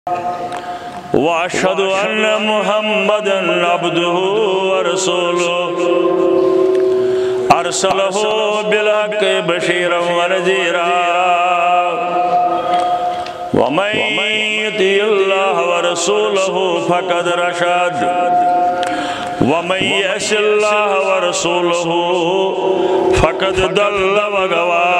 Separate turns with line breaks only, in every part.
وأشهد أن محمدًا عبده ورسوله أرسله بالحق بشيرا ونذيرا ومن يطع الله ورسوله فقد رشد ومن يعص الله ورسوله فقد ضل وغوى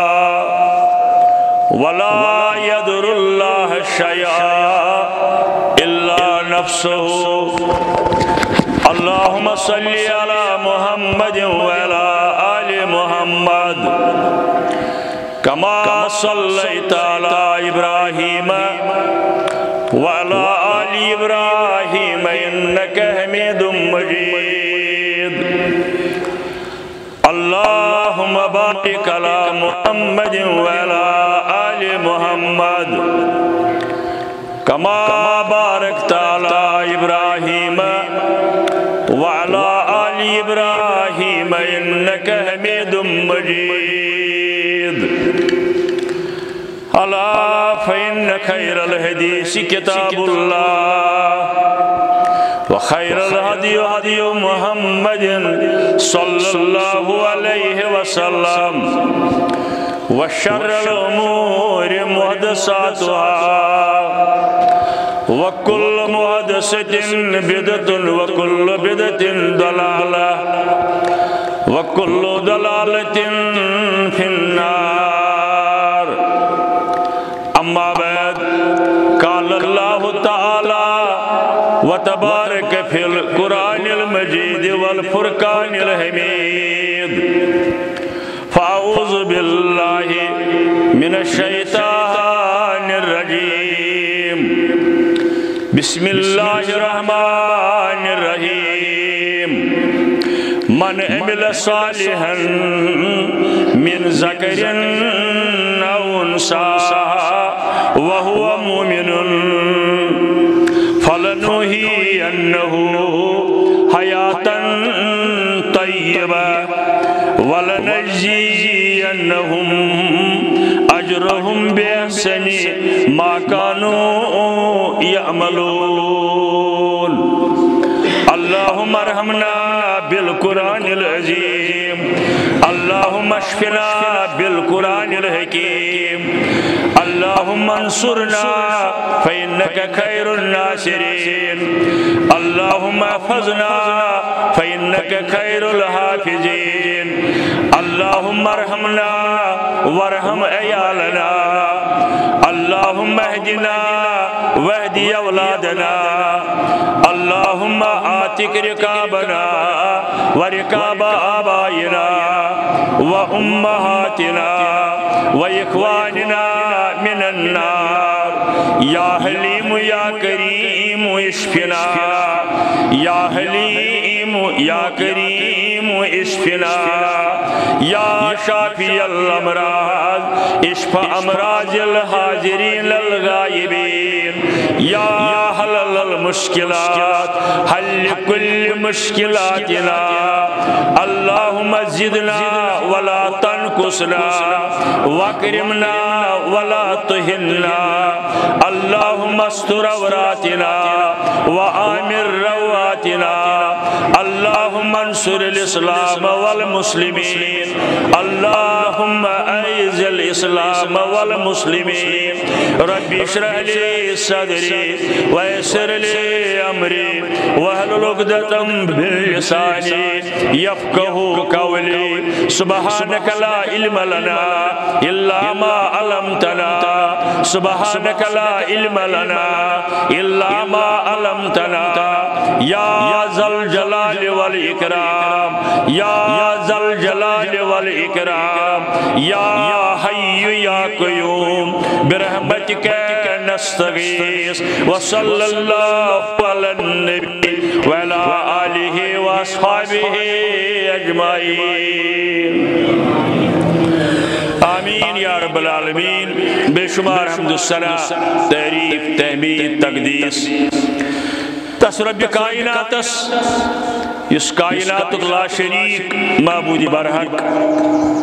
ولا يضر الله شيئا إلا نفسه اللهم صل على محمد وعلى آل محمد كما صليت على إبراهيم وعلى آل إبراهيم إنك حميد مجيد اللهم بارك على محمد وعلى آل محمد كما باركت على إبراهيم وعلى آل إبراهيم إنك حميد مجيد ألا فإن خير الحديث كتاب الله وخير الهدي هدي محمد صلى الله عليه وسلم وشر الأمور محدثاتها وكل محدثة بدعة وكل بدعة ضلالة وكل ضلالة في النار أما بعد قال الله تعالى وتبارك في القرآن المجيد والفرقان الحميد فأعوذ بالله من الشيطان الرجيم بسم الله الرحمن الرحيم من عمل صالحا من ذكر أو أنثى وهو مؤمن فلنحيينه حياة طيبة ولنجزينهم أجرهم بأحسن ما كانوا يعملون اللهم ارحمنا بالقرآن العظيم اللهم اشفنا بالقرآن الحكيم اللهم انصرنا فإنك خير الناصرين اللهم احفظنا فإنك خير الحافظين اللهم ارحمنا وارحم عيالنا اللهم اهدنا واهد أولادنا اللهم آتك رقابنا ورقاب آبائنا وأمهاتنا وإخواننا من النار يا حليم يا كريم اشفنا يا حليم يا كريم اشفنا يا شافي الأمراض اشفى أمراض الحاضرين الغائبين يا حلل المشكلات حل كل مشكلاتنا اللهم زدنا ولا تنقصنا واكرمنا ولا تهنا اللهم استر عوراتنا وآمن رواتنا اللهم انصر الإسلام والمسلمين اللهم أعز الإسلام والمسلمين ربي اشرح لي صدري ويسر لي أمري واحلل عقدة من لساني يفقهوا قولي سبحانك لا علم لنا إلا ما علمتنا سبحانك لا علم لنا إلا ما علمتنا يا ذا الجلال والإكرام يا ذا الجلال والإكرام يا حي يا قيوم برحمتك نستغيث وصلى الله على النبي وعلى آله وأصحابه أجمعين آمین یا رب العالمین بے شمار حمد الثناء تعریف تحمید تقدیس تس رب کائنات اس کائنات لا شریک معبود برحق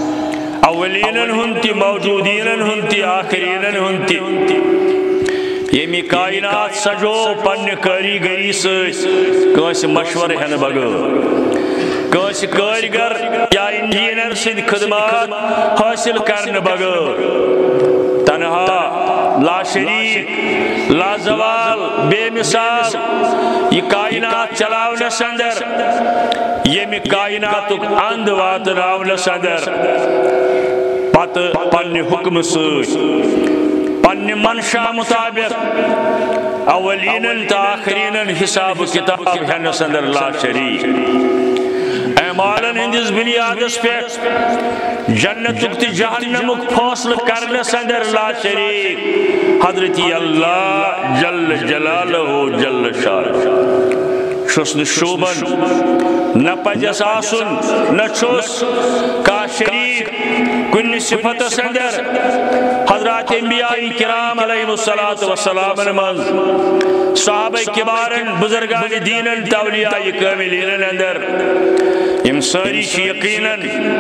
اولین ہنتی موجودین ہنتی آخرین ہنتی یمی کائنات سجو پنہ کاریگری سس مشور ہن بغیر کس کاریگر یا انجینئر سند خدمات حاصل کرنے بغیر تنہا لا شریک لا زوال بے مثال یہ کائنات چلاونس اندر یمی کائناتک اند واتناونس اندر پت پنہ حکم ست پنہ منشا مطابق اولین تا آخرین حساب کتاب ہنس اندر لا شریک اعمالن ہندس بنیادس پہ جنتک تی جہنمک فاصل کرنس اندر لا شریک حضرت اللہ جل جلالہ جل شانہ چھس نہ شوبن نہ پجس آسن نہ چھس کا شریک کن صفتس اندر حضرات انبیاء کرام علیہ السلام من صحابہ کبارن بزرگان دینن تولیاء کاملین اندر یم ساری یقیناً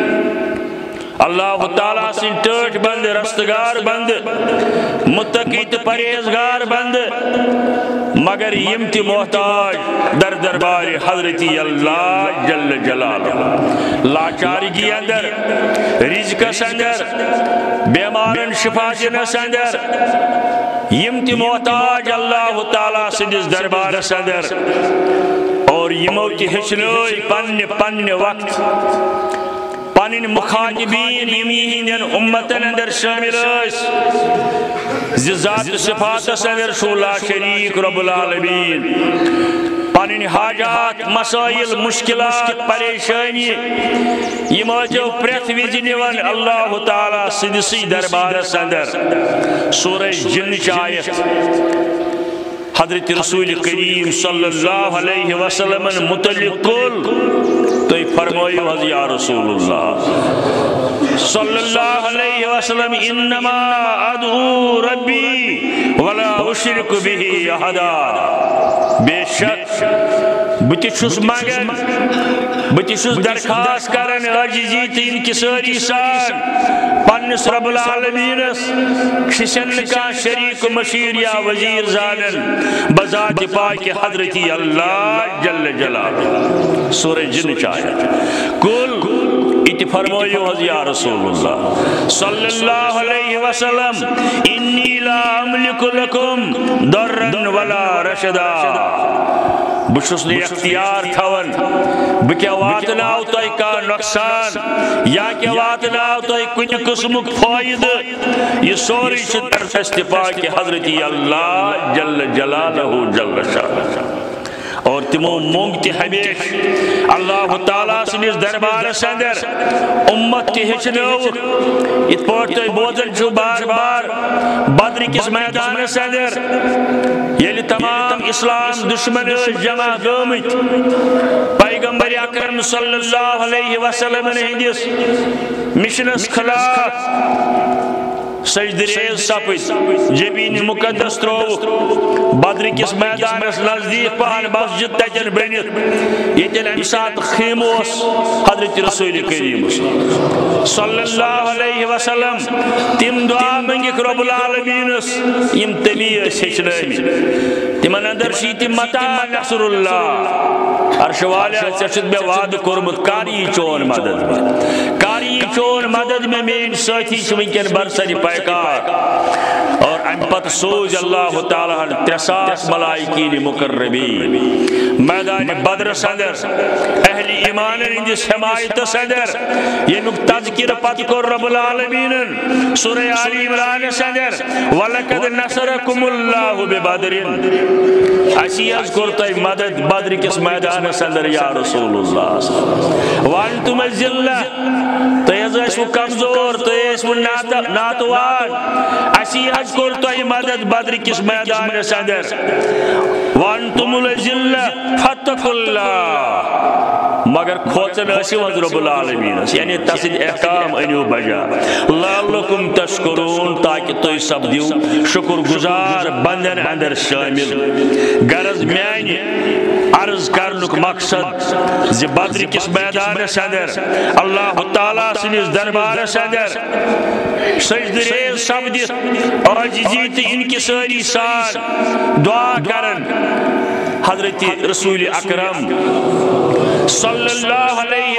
اللہ تعالیٰ سن ٹھٹ بند رستگار بند متقی تو پرہیزگار بند مگر یم تی محتاج در دربار حضرت اللہ جل جلالہ لاچارگی اندر رزقس اندر بیمارن شفا دنس اندر یم تی محتاج اللہ تعالیٰ سندس دربارس اندر اور یمو تی ہچنوئی پن وقت پنن مخاطبین یمین امتن اندر شامل ذات صفاتس اندر شو لا شریک رب العالمین پنن حاجات مسائل مشکلات پریشانی یمو پریت وز نوان اللہ تعالی سندسی دربارس اندر سورہ جن آیت حضرت رسول کریم صلی اللہ علیہ وسلم متعلق تو فرمائیو حضرت یا رسول اللہ صلی اللہ علیہ وسلم انما ادعو ربی ولا اشرک به احدا بے شک بتشس مگن بتشس درخواست کرن عاجزی تین کساری سان پنس رب العالمین کسن کا شریک مشیر یا وزیر زانن بذات پاک حضرت اللہ جل جلالہ سورہ جن چاہیے کل اتی فرمائیو حضرت یا رسول اللہ صلی اللہ علیہ وسلم انی لا املک لکم ضرا ولا رشدا بچھس نے اختیار تھون بکیا واتناو توی کا نقصان یا کیا واتناو توی کچھ قسمک فائد یہ سوری چھتر فستفا کہ حضرت اللہ جل جلالہ جل شانہ اور تمو مونگتی ہمیش اللہ تعالیٰ سنیز دربار سندر امت کی ہچنور ات پورتوی بوزن چھو بار بار بدر کس میدان سندر یلی تمام اسلام دشمن جمع گومت پیغمبر اکرم صلی اللہ علیہ وسلم ہندس مشنس خلاف سجدریز سپت جبین مقدس ترو بدر کس میدانس نزدیک پہن مسجد تجن بنت یتن امسات خیموس حضرت رسول کریم صلی اللہ علیہ وسلم تم دعا منگک رب العالمین یم تمی ہچنامی تمن اندر شیتی متا نصر اللہ عرش والے چشد بے وعد قربت کاری چون مدد میں کاری چون مدد میں مین ساتھی چونکن برسری پیکار اور امپت سوز اللہ تعالیٰ ترساس ملائکین مقربین میدان بدر سندر اہل ایمان اندس حمایت سندر یہ نک تذکر پت کو رب العالمین سورہ آل عمران سندر وَلَقَدْ نَصَرَكُمُ اللَّهُ بِبَدْرٍ اسی اذکر تای مدد بدر کس میدان سندر یا رسول اللہ وانتم الزلہ تیز اسو کمزور تیز اسو ناتوان اسی اذکر تای مدد بدر کس میدان سندر وانتم الزلہ فاتقوا اللہ مگر کھوچن اسی وز رب العالمین یعنی تصد احکام انیو بجا لعلکم تشکرون تاکہ توی سب دیو شکر گزار بندن اندر شامل غرض میانی عرض کرنک مقصد زِ بدر کس میدانس اندر اللہ تعالیٰ سنس دربارس اندر سجدہ ریز سپدِتھ عاجزی تہٕ انکساری سان دعا کرن حضرت رسول اکرم صلی اللہ علیہ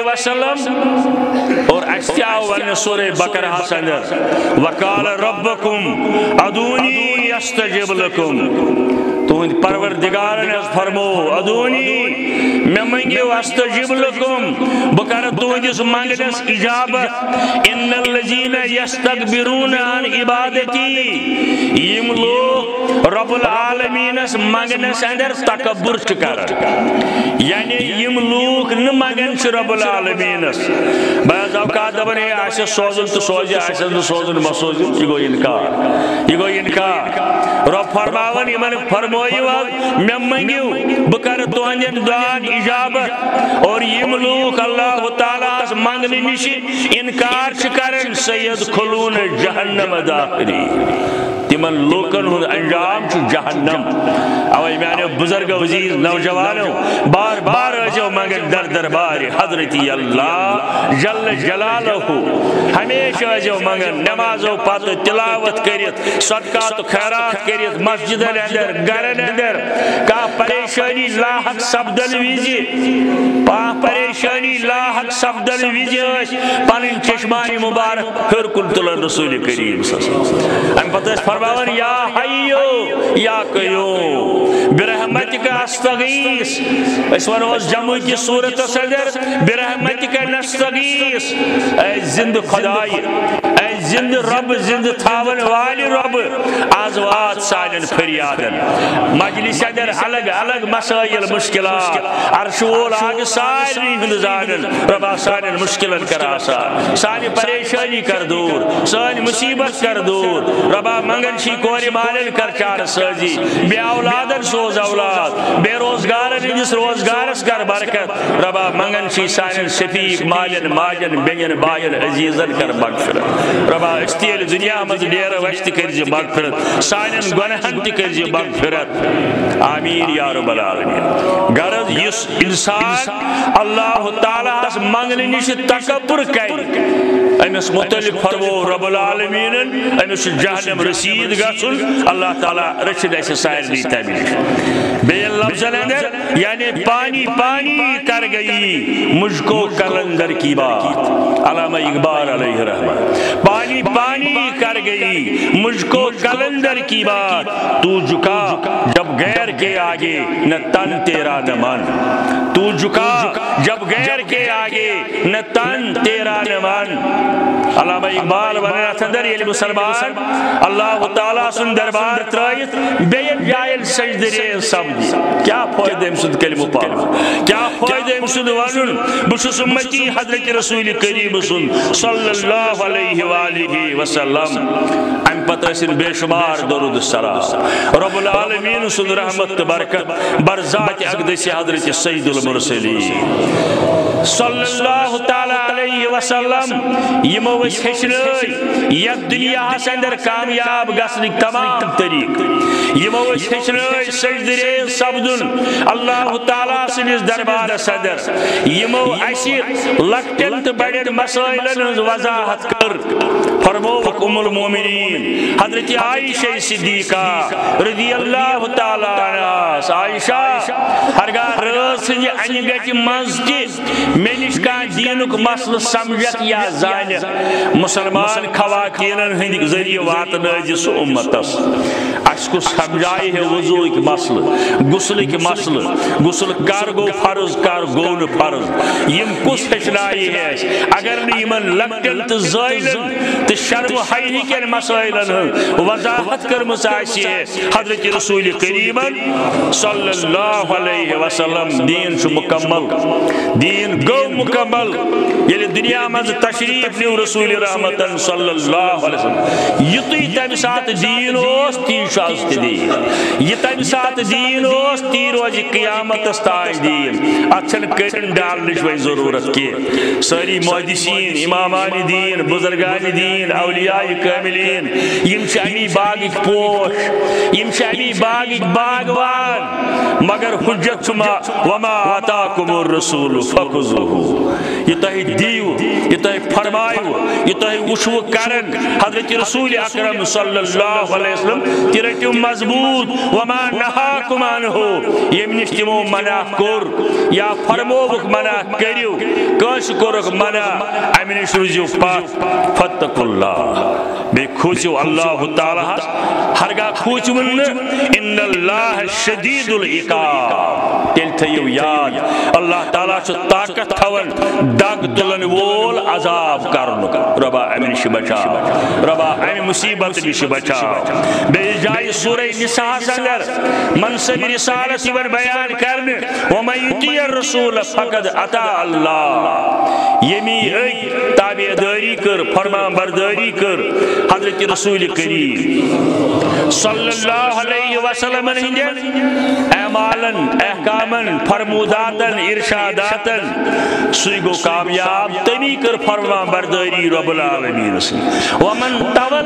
وسلم اور اشتیاء ون سورہ بقرہ اندر وقال ربکم ادونی استجب لکم تہند پروردگارن فرمو ادونی میں منگیو استجب لکم بہ کر تہندس منگنس اجابت ان الذین یستکبرون عن عبادتی یم لوگ رب العالمینس منگنس اندر تکبر کرن یعنی یم لوگ نہ منگن رب العالمینس بعض اوقات دپن ہے آسہ سوزن تو سوزی آسہ نہ سوزن مہ سوزن یہ گو انکار رب فرماون یمن فرمویو میں منگیو بہ کر تہندین دعان اجابت اور یم لوگ اللہ تعالیٰ منگنے نش انکار کرن سیدخلون جہنم داخلی تمن لوکن ہند انجام جہنم اوے میانو بزرگ عزیز نوجوانو بار بار جو منگن در دربار حضرت اللہ جل جلالہ ہمیشہ جو منگن نمازو پتہ تلاوت کرت صدقات خیرات کرت مسجد اندر گرن اندر کا پریشانی لاحق سپدن وزی پریشانی لاحق سپدن وزی پنن چشمانی مبارک ہر کن تلن رسول کریم صلی اللہ علیہ وسلم ام پتہ فرماون یا حیو یا قیوم برحمتک استغیث اس ونوز جمع کی صورت صدر برحمتک نستغیث اے زند خدای اے زند رب زند تھاون والی رب آزوات سالن فریادن مجلس اندر الگ الگ مسائل مشکلات عرشول آگ ساری ہندزانن ربا سالن مشکلن کر آسان سانی پریشانی کر دور سانی مصیبت کر دور ربا منگن شی کوری مالن کر چار سازی بے اولادن سوز اولاد بے روزگارن جس روزگارس کر برکت ربا منگن شی سانن شفیق مالن ماجن بین باین عزیزن کر مغفرت ربا استیل دنیا مز دیر وشت کرجی مغفرت سانن گنہن تی کرجی مغفرت آمین یا رب العالمین غرض یس انسان اللہ تعالیٰ اس منگن نش تکبر کئی امس متعلق فرمو رب العالمین امس جہنم رسید گھن اللہ تعالیٰ رچد ایسے سائر دی تمہیں بے لفظ اندر یعنی پانی پانی کر گئی مجھ کو کلندر کی بات علامہ اقبال علیہ رحمہ پانی پانی کر گئی مجھ کو کلندر کی بات تو جھکا جب غیر کے آگے نہ تن تیرا نہ من تو جھکا جب غیر کے آگے نہ تن تیرا نہ من علامہ اقبال ونیا تندر یہ مسلمان اللہ تعالیٰ سن دربار ترائیت بین جائل سجدر سبدی کیا فائدہ امسد کلمہ پاک کیا فائدہ امسد ونن بشس امتی حضرت رسول کریم سن صلی اللہ علیہ وآلہ وسلم ام پتہ بے شمار درود السلام رب العالمین سن رحمت برکت برذات اقدس حضرت سید المرسلین صلی اللہ تعالیٰ علیہ وسلم یمو اس ہچنائی یک دنیا اندر کامیاب گسنک تمام طریق یمو اس ہچنائی سجدر سپدن اللہ تعالیٰ سنس دربار صدر یمو اسی لکٹن تو بڑن مسائلن وضاحت کر فرموک ام المومنین حضرت عائشہ صدیقہ رضی اللہ تعالیٰ عنہ عائشہ ہرگاہ رس انگت مزتی میں نشکا دینک مسل سمجھت یا زانت مسلمان خواتینن ہند ذریعہ واتنائز امتس اس کو سمجھائی ہے وضو کی مسل غسل کی مسل غسل کر گو فرض کر گو نہ فرض یم کس ہچنائی ہے اگر نیمن لکٹن تو زائلن تو شرم حیی کن مسائلن وضاحت کر مساسی ہے حضرت رسول کریم صلی اللہ علیہ وسلم دین چھ مکمل دین گو مکمل یل دنیا مز تشریف نیو رسول رحمت صلی اللہ علیہ وسلم یتی تم سات دین اوس تی شاز دین یہ تم سات دین اوس تی روز قیامت تاج دین اچھن کرن ڈالنچ وی ضرورت کی ساری محدثین امامان دین بزرگان دین اولیاء کاملین یم شامی باغ پوش یم شامی باغ باغوان مگر حجت شما وما آتاکم الرسول فخذوه یہ تہ دیو یہ تہ فرمائیو یہ تہ وشو کرن حضرت رسول اکرم صلی اللہ علیہ وسلم ترٹیو مضبوط وما نہاکم عنہ یم نش تمو منع کور یا فرموک منع کریو کس کورک منع امہ نش روزیو پاک فتقوا اللہ بے کھوچو اللہ تعالی ہرگاہ کھوچون ان اللہ شدید العقاب تیل تھیو یاد اللہ تعالیٰ چھ طاقت تھون دگ تلن وول عذاب کرن ربا امن نش بچاو ربا امن مصیبت نش بچاو بے جائے سورہ نساء اندر منصب رسالت ور بیان کرن ومن یطیع الرسول فقد اطاع اللہ یمی تابع داری کر فرمان برداری کر حضرت رسول کریم صلی اللہ علیہ وسلم ہندین اعمالن احکامن فرموداتن ارشاداتن سوی گو کامیاب تمی کر فرمان برداری رب العالمین ومن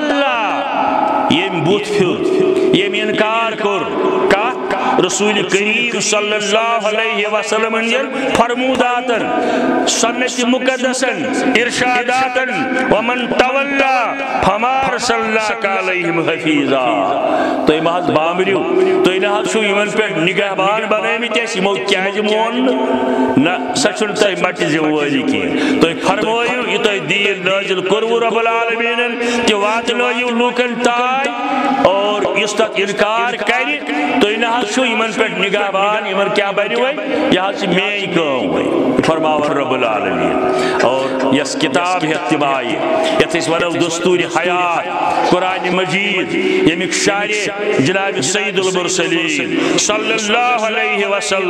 تولا یم بوت پھر یم انکار کر کات رسول کریم صلی اللہ علیہ وسلم فرموداتن سنت مقدسن ارشاداتن ومن تولا فما ارسلناک علیہم حفیظا تو محض بامریو تو نحض شو یمن پر نگہبان بنائیمت اس یمو کیاج مون نہ سچن تو مٹ زموالی کی تو فرمائیو یہ تو دین نازل کرو رب العالمین کہ واتنائیو لوکن تائی اور اس تک انکار کری تو نحض شو یمن پر نگہبان یمن کیا بنی ہوئی یہاں سے میں ہی کہوں ہوئی فرماور رب العالمین اور یس کتاب ہے اتباعی یت اس ونو دستور حیات قرآن مجید یمیک شارع جناب سید المرسلین صلی اللہ علیہ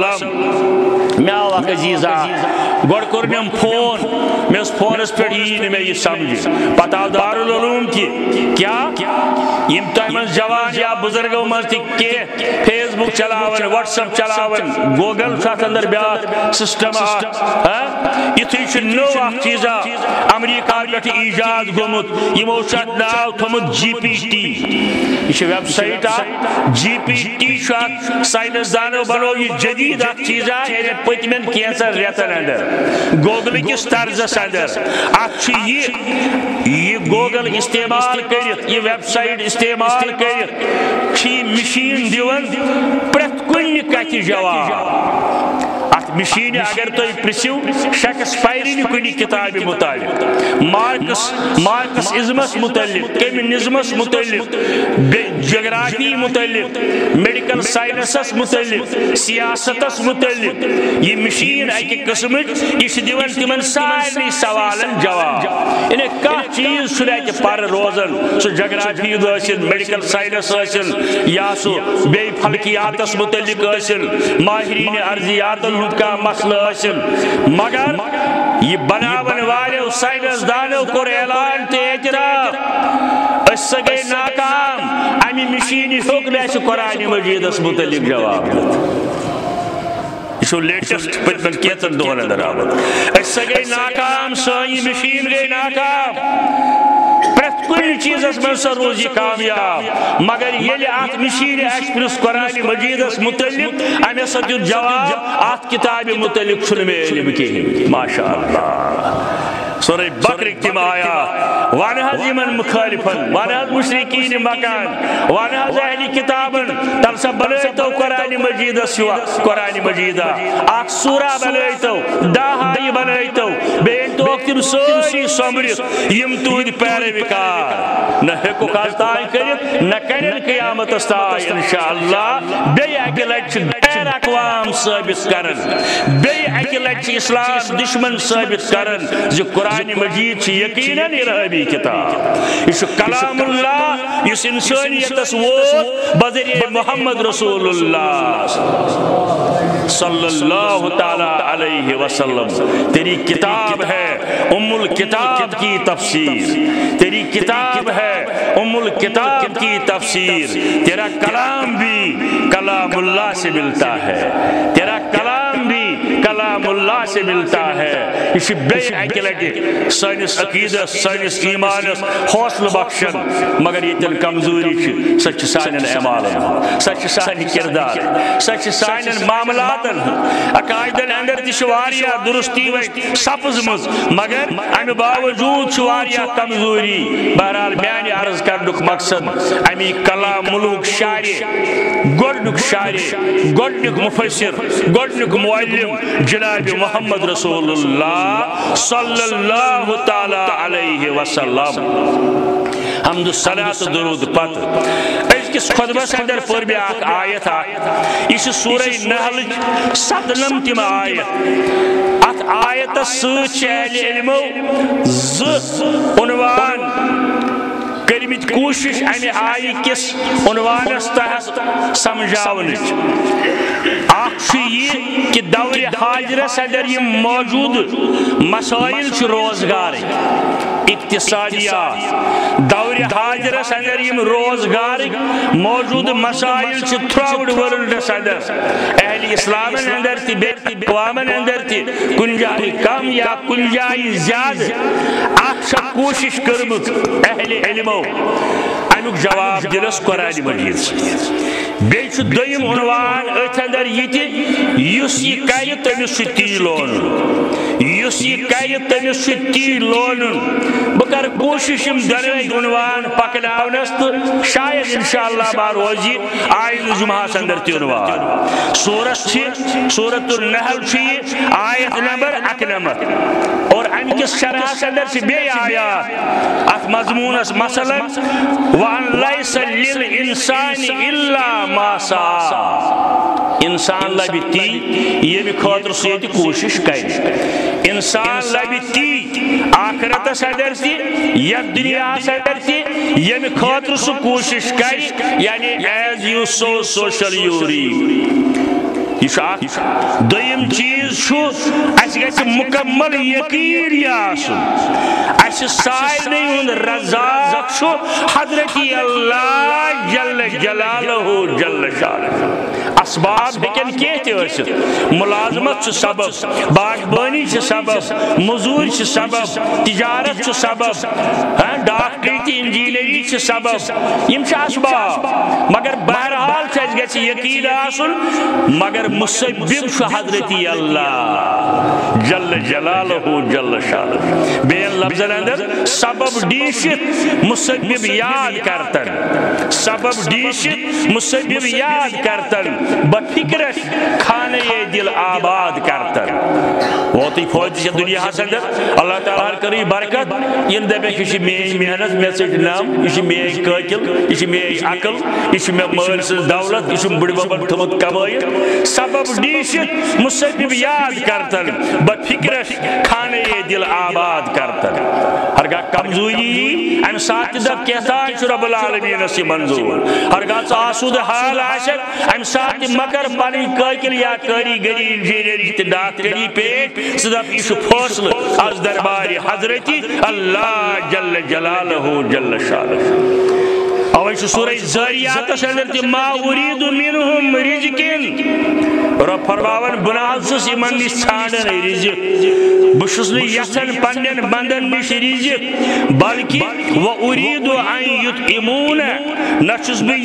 وسلم میں آواق عزیزہ گوڑ کرنیم فون میں اس فون اس پر ہی میں یہ سمجھے پتا دارالعلوم کی کیا امتحان جوان یا بزرگوں مرتی کے فیس بک چلاون واٹس اپ چلاون گوگل ساتھ اندر بیات سسٹم اتھوی چھ نو اخ چیزا امریکہ پہ ایجاد گومت یمو چھ ناو تھومت جی پی ٹی یہ website G P T چھ سائنس دانو بنو یہ جدید اخ چیزا پتمن کینسر ریتن اندر گوگل کس طرزس اندر اچھ یہ گوگل استعمال کرت یہ ویب سائٹ استعمال کرت چھ مشین دیون پرت کن کت جواب ات مشین اگر تو پرسیو شیکسپیئر کنی کتاب متعلق مارکس ازمس متعلق کیمنزمس متعلق جغرافی متعلق میڈیکل سائنسس متعلق سیاستس متعلق یہ مشین ایک قسم یہ دیون تمن سارے سوالن جواب انہیں کا چیز چھ پر روزن سو جغرافی ٲسِن میڈیکل سائنس ٲسِن یا سو بے فلکیاتس متعلق ٲسِن ماہرین ارضیاتن ہند کا مسئلہ ٲسِن مگر یہ بناون والو سائنس دانو کور اعلان تے اعتراف اس سے گئی ناکام امی مشینی حکم ہے قرآن مجیدس متعلق جواب یہ لیٹسٹ پتمن کیتن دون اندر آمد اس سے گئی ناکام سانی مشین گئی ناکام پرت کن چیزس من سر روزی کامیاب مگر یلی آت مشین ایکسپریس قرآن مجیدس متعلق امی سر جواب آت کتاب متعلق سنمے علم کی ماشاءاللہ سورہ بقرہ کی آیات وانہز یمن مخالفن وانہز مشرکین مکان وانہز اہلی کتابن تم سب بنائیتو قرآن مجید سوا قرآن مجیدہ آخ سورہ بنائیتو داہائی بنائیتو بین تو اکتن سوری سمرس یم تود پیرے بکار نہ حکو کازتائی کرت نہ کرن قیامت استائی انشاءاللہ بے اکلچ غیر اقوام ثابت کرن بے اکلچ اسلام دشمن ثابت کرن جو قرآن مجید چھ یقیناً ارہابی کتاب یہ کلام اللہ اس انسانیت ووت بذریعہ محمد رسول اللہ صلی اللہ تعالی علیہ وسلم. تیری کتاب ہے ام الکتاب کی تفسیر، تیری کتاب ہے ام الکتاب کی تفسیر. تیرا کلام بھی کلام اللہ سے ملتا ہے، تیرا کلام بھی کلام اللہ سے ملتا ہے. یہ بے اکہ لٹہ سانس عقیدس سانس ایمانس حوصلہ بخشن، مگر یہ کمزوری سہ سانن اعمالن، سہ سانہ کردار، سہ سانن معاملاتن عقائدن اندر تہ واریاہ درستی وی سپزمز، مگر امہ باوجود واریاہ کمزوری. بہرحال میانہ عرض کرنک مقصد امی کلام ملوک شارع، گۄڈنیُک شارع، گۄڈنیُک مفسر، گۄڈنیُک معلم جناب محمد رسول اللہ صلی اللہ تعالی علیہ وسلم. حمد الصلاۃ درود پت أزکس خطبس اندر پور بہ اخ آیت یہ سورہ نحل 7 آیت. ات آیت سۭتۍ اہل علمو عنوان کرمت کوشش امہ آیہ کس عنوانس تحت سمجھاونچ. اخ یہ کہ دور حاضرس اندر یہ موجود مسائل روزگار اقتصادیات، دور حاضرس اندر یہ روزگار موجود مسائل تھرو ورلڈس اندر، اہل اسلام اندر تہ بیت اقوامن اندر تہ کن جائے کم یا کن جائے زیادہ اخ کوشش کرمت اہل علمو امیک جواب دلس قرآن مجید. بیچ دویم عنوان ات اندر یہ یہ کرِ تمس چھ تی لونن، یس یہ کرِ تمس چھ تی لونن. بہ کر کوشش دونویں عنوان پکناونس تو شاید انشاءاللہ ما روزی آئند جمعہس اندر تی عنوان. سورۃ النحل چھ آیت نمبر 91 اور ام کس شرحس اندر چھ بے آیات ات مضمونس مثلا وَأَن لَيْسَ لِلْإِنسَانِ إِلَّا مَا سَعَى. انسان لبہِ تی ییٚمہِ خٲطرٕ سُہ ییٚتہِ کوٗشش کرِ. انسان لبہِ تی آخرتس اندر تہِ یتھ دُنیاہس اندر تہِ ییٚمہِ خٲطرٕ سُہ کوٗشش کرِ، یعنی as you sow so shall you reap. یہ دویم چیز اس گژھِ مکمل یقین یہ آسُن اس سارنٕے ہُنٛد رزاق حضرت اللہ جل جلالہ جل شانہ. اسباب ہیکن کینٛہہ تہِ ٲسِتھ، ملازمت چھ سبب، باغبٲنی چھ سبب، مزوٗرۍ چھ سبب، تجارت چھ سبب، ڈاکٹری تہٕ انجینئری چھ سبب، یم چھ اسباب. مگر بہرحال اس گژھِ یقین آسُن مگر مسبب چھ حضرت اللہ جل جلالہ جل شانہ. بیٚیَن لفظن اندر سبب ڈیٖشِتھ مسبب یاد کرتن، سبب ڈیٖشِتھ مسبب یاد کرتن، بفکرش خانہ دل آباد کرتن. ووتی فوجی دنیا اندر اللہ تعالیٰ کری برکت. یم دپیک یہ میری محنت مے ژٹ نام، یہ میری قٲتِل، یہ میری عقل، یہ مے مٲلۍ سٕنٛز دولت، یہ بٕڈِ ببن تھوٚمُت کمٲیِتھ. سبب ڈیٖشِتھ مسبب یاد کرتن، بفکرش خانہ دل آباد کرتن. ہرگاہ کمزوری امہ سات دپ کہتان رب العالمینس یہ منظور. ہرگاہ ژٕ آسود حال آسک امہ سات مگر پنٕنۍ قٲتِل یا کٲریگری انجینئری تہٕ ڈاکٹری پیٹ ژٕ دپ یہ فٲصلہٕ از دربار حضرت اللہ جل جلالہ جل شانہ. اوے سورہ زاریاتس اندر تہ ما اريد منهم رزق. رب فرماون بنازس یمن نش ژھانڈن رزق، بشس نہ یژھان پنن بندن نش رزق، بلکہ واريد ان يطعمون. نچس بہ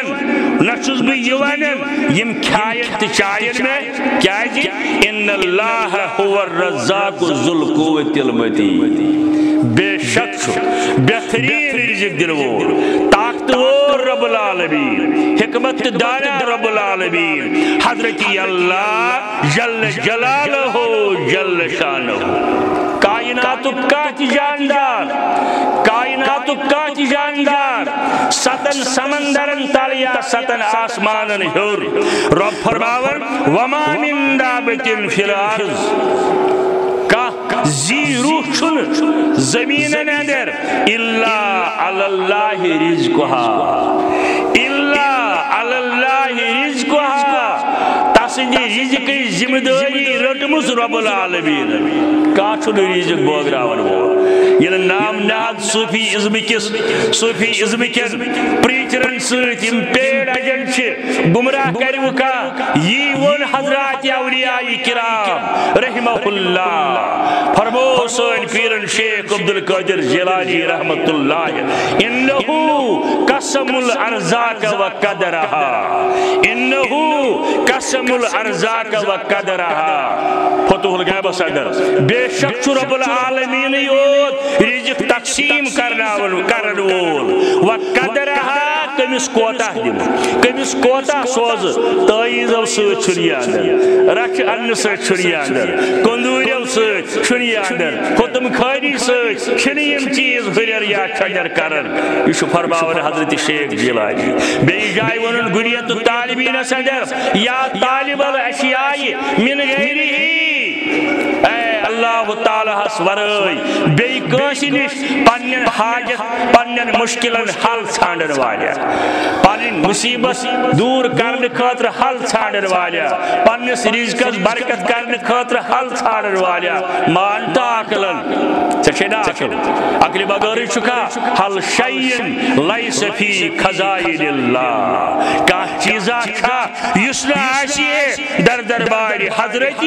یہ ونن یم کھاین تہ چاین میں کیازِ ان اللہ هو الرزاق ذو القوة المتین. بے شک بہترین رزق دل وول، طاقتور رب العالمین، حکمت دانا رب العالمین حضرت اللہ جل جلالہ جل شانہ. کائناتک کانٛہہ جاندار، کائناتک کانٛہہ جاندار، ستن سمندرن تل یا ستن آسمانن ہیور. رب فرماون وما من دابۃ فی الارض. زی روح چھن زمینن اندر الا علی اللہ رزقها، الا علی اللہ رزقها. تس تسندی رزق ذمہ داری رٹمس رب العالمین کانچ رزق بوگراون وول یل نام نہاد صوفی ازم کن پریچرن سۭتۍ یِم پیڑ اجن چھ گمراہ کریو کا یہ ون حضرات اولیاء کرام رحمہ اللہ فرمو سن پیرن شیخ عبد القادر جیلانی رحمت اللہ انہو قسم الارزاق و قدرها انہو قسم الارزاق و قدرها فتح الغیب صدر بے شک رب العالمین یوت رزق تقسیم کرن وول و قدرها کمس کوتا دم کمس کوتا سوز تائیزو سۭتۍ چھُنہٕ یہِ اندر رچھ انہ سۭتۍ چھُنہٕ یہِ اندر کندوٗریو سۭتۍ چھُنہٕ یہِ اندر ختم خٲری سۭتۍ چھِنہٕ یِم چیٖز ہُریر یا چھۄنیر کران یہ چھُ فرماوان حضرت شیخ جیلانی بیٚیہِ جایہِ ووٚنُن گُنیت الطالبیٖنس اندر یا طالب الاشیاء من غیرہ اللہ تعالیٰ ہس ورٲے بیٚیہِ کٲنٛسہِ نِش پننٮ۪ن حاجت پننٮ۪ن مشکلن حل ژھانڈن والیا پنٕنۍ مصیبت دور کرنہٕ خٲطرٕ حل ژھانڈن والیا پننس رزقس برکت کرنہٕ خٲطرٕ حل ژھانڈن والیا مان تا عقلن ژےٚ چھے نا عقلہِ بغٲرٕے چھُکھا حل شیء لیس فی خزائن اللہ کانٛہہ چیٖزا چھا یُس نہٕ آسہِ در دربارِ حضرت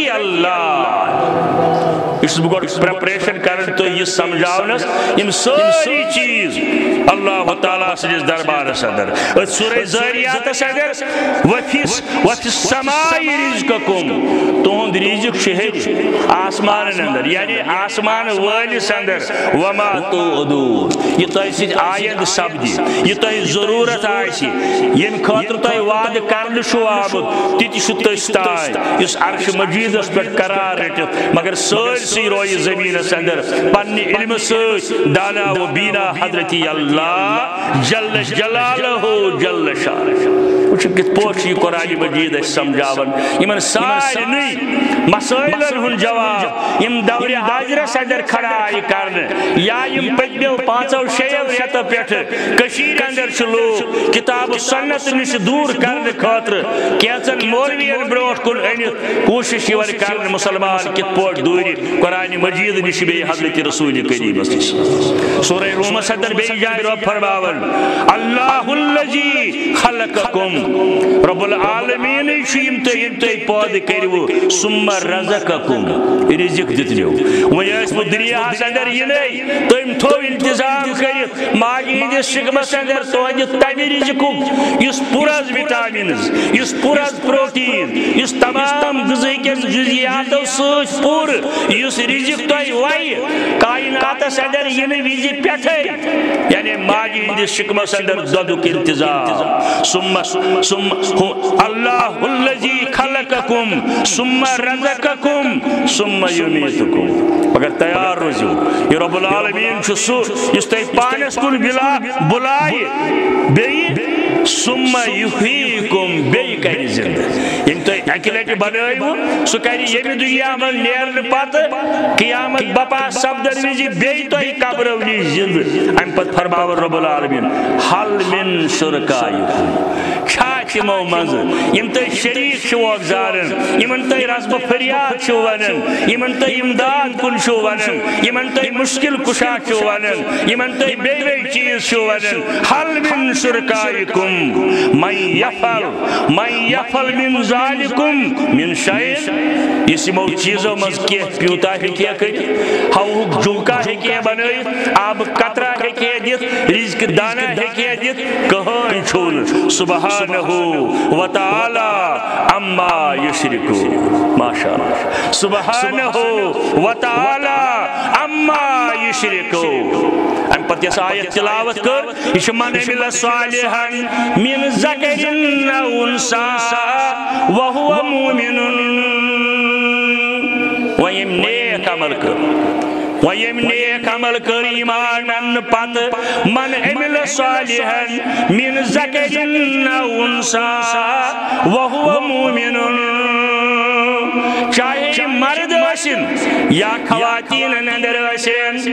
اللہ اس بگوڑ پریپریشن کرن تو یہ سمجھاونس یم ساری چیز اللہ تعالیٰ سجس دربار صدر سورہ زاریات صدر وفی السماء رزقکم تہند رزق شہر آسمان اندر یعنی آسمان والس اندر وما توعدون یہ تہ سۭتۍ آید سپدِ یہ تہ ضرورت آسہِ یم خاطر تہ وعدٕ کرنہٕ چھُ آمُت تہِ چھُ تٔسۍ تانۍ یُس عرش مجیدس پٮ۪ٹھ قرار رٔٹِتھ مگر سٲرسٕے روزِ زمینس اندر پننہِ علمہٕ سۭتۍ دانا و بینا حضرت اللہ جل جلالہ جل شانہ وچھ کِتھ پٲٹھۍ چھُ یہِ قرآن مجید اَسہِ سمجھاوان یمن سارنٕے مسائلن ہُنٛد جواب یم دورِ حاضرس اندر کھڑا آیہِ کرنہٕ یا یم پٔتمیو 5-6 رٮ۪تو پٮ۪ٹھٕ کٔشیٖرِ اندر چھِ لوٗکھ کتاب سنت نِش دوٗر کرنہٕ خٲطرٕ کینٛژن مولوِین برونٛٹھ کُن أنِتھ کوٗشش یِوان کرنہٕ مُسلمان کِتھ پٲٹھۍ دوٗرِ قرآن مجید نِش بیٚیہِ حضرت رسول کریٖمس نِش سورہ رومس اندر بیٚیہِ جایہِ رۄب فرماوان اللہ الذی خلقکم رب العالمین چھُ یم تُہۍ پٲدٕ کٔرِو ثم رزقکم رزق دِتنو وۄنۍ ٲسۍ بہٕ دُنیاہس اندر یِنَے تٔمۍ تھوٚو انتظام کٔرِتھ ماجہِ ہٕنٛدِس شِکمس اندر تُہنٛدِ تمہِ رزقُک یُس پوٗرٕ وِٹامِنز یُس پوٗرٕ پروٹیٖن یُس تمام غذہٕکٮ۪ن جُزیاتو سۭتۍ پوٗرٕ یُس رزق تۄہہِ وَیہِ کائناتس اندر یِنہٕ وِزِ پٮ۪ٹھَے یعنی ماجہِ ہٕنٛدِس شِکمس اندر دۄدُک انتظام اللہ الذی خلقکم ثم رزقکم ثم یمیتکم مگر تیار روزیو یہ رب العالمین چھُ سُہ یُس تۄہہِ پانس کُن بُلایہِ بیٚیہِ ثم یحییکم بیٚیہِ کرِ زِندٕ ییٚمۍ تۄہہِ اکہِ لٹہِ بنٲیوٕ سُہ کرِ ییٚمہِ دُنیا منٛز نیرنہٕ پتہٕ قیامت بپا سپدن وِزِ بیٚیہِ تۄہہِ قبرو نِش زِندٕ امہِ پتہٕ فرماوان رب العالمین حل من شرکائکم چھا تِمو منٛزٕ یِم تۄہہِ شریٖک چھِو زارن یِمن تۄہہِ رسمہٕ فریاد چھِو ونان یِمن تۄہہِ امداد کُن چھِو ونان یِمن تۄہہِ مُشکل کُشا چھِو ونان یِمن تۄہہِ بیٚیہِ بیٚیہِ چیٖز چھِو ونان حل من شرکائکم من یفعل من ذالکم من شیء یُس یِمو چیٖزو منٛز کینٛہہ پیوٗتاہ ہیٚکہِ ہا کٔرِتھ ہوہُک جھُمکا ہیٚکہِ ہا بنٲیِتھ آبہٕ قطرہ ہیٚکہِ ہا دِتھ رزق دانہ ہیٚکہِ ہا دِتھ کٕہۭنۍ چھُنہٕ سبحانہ وتعالی عما یشرکون ماشاء اللہ سبحانہ وتعالی عما یشرکون امہِ پتہٕ یۄس آیت تلاوت کٔر یہِ چھِ من عمل صالحا من ذکر او انثى وهو مؤمن ویم نیک عمل کر ویم نیک عمل کر ایمان ان پتہ من عمل صالحا من ذکر او انثى وهو مؤمن چاہے مرد ٲسِن یا خواتین اندر ٲسِن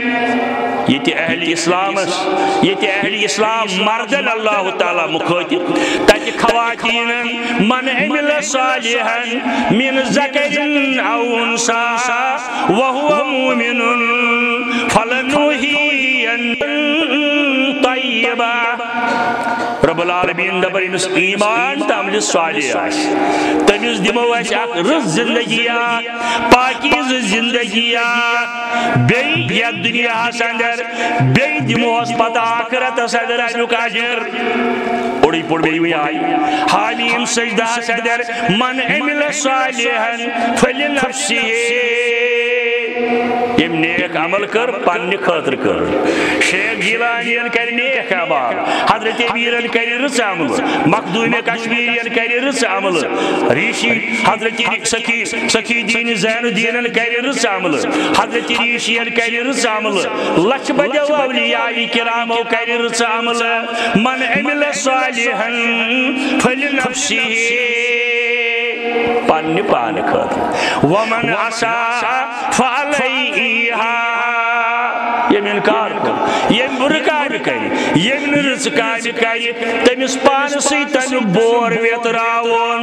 ییٚتہِ اہل اسلام مردن اللہ تعالیٰ مخاطب تاکہ خواتین من عمل صالحا من ذکر او انثى وهو مؤمن فلنحيينه طیبا رب العالمین دبر امس ایمان تعمل صالح تمس دمو اس اخ رز زندگی پاکیز زندگی بی یا دنیا اندر بی دمو اس پتہ آخرت اندر امیک اجر اوڑی پوڑ بی آئی حامیم سجدہ اندر من عمل صالحا فلنفسه یم نیک عمل کر پنہ خاطر کر شیخ جیلانین کر نیک عمل حضرت امیرن کر رچ عمل مخدوم کشمیرین کر رچ عمل ریشی حضرت سخی دین زین الدین کر رچ عمل حضرت ریشین کر رچ عمل لچھ بدو اولیاء کرامو کر رچ عمل من عمل صالحا فلنفسه پنہ پان خاطر ومن عصا فعلیہا یم انکار کر یم برکار کر یم رز کام کر تمس پانسی تم بور ویتراون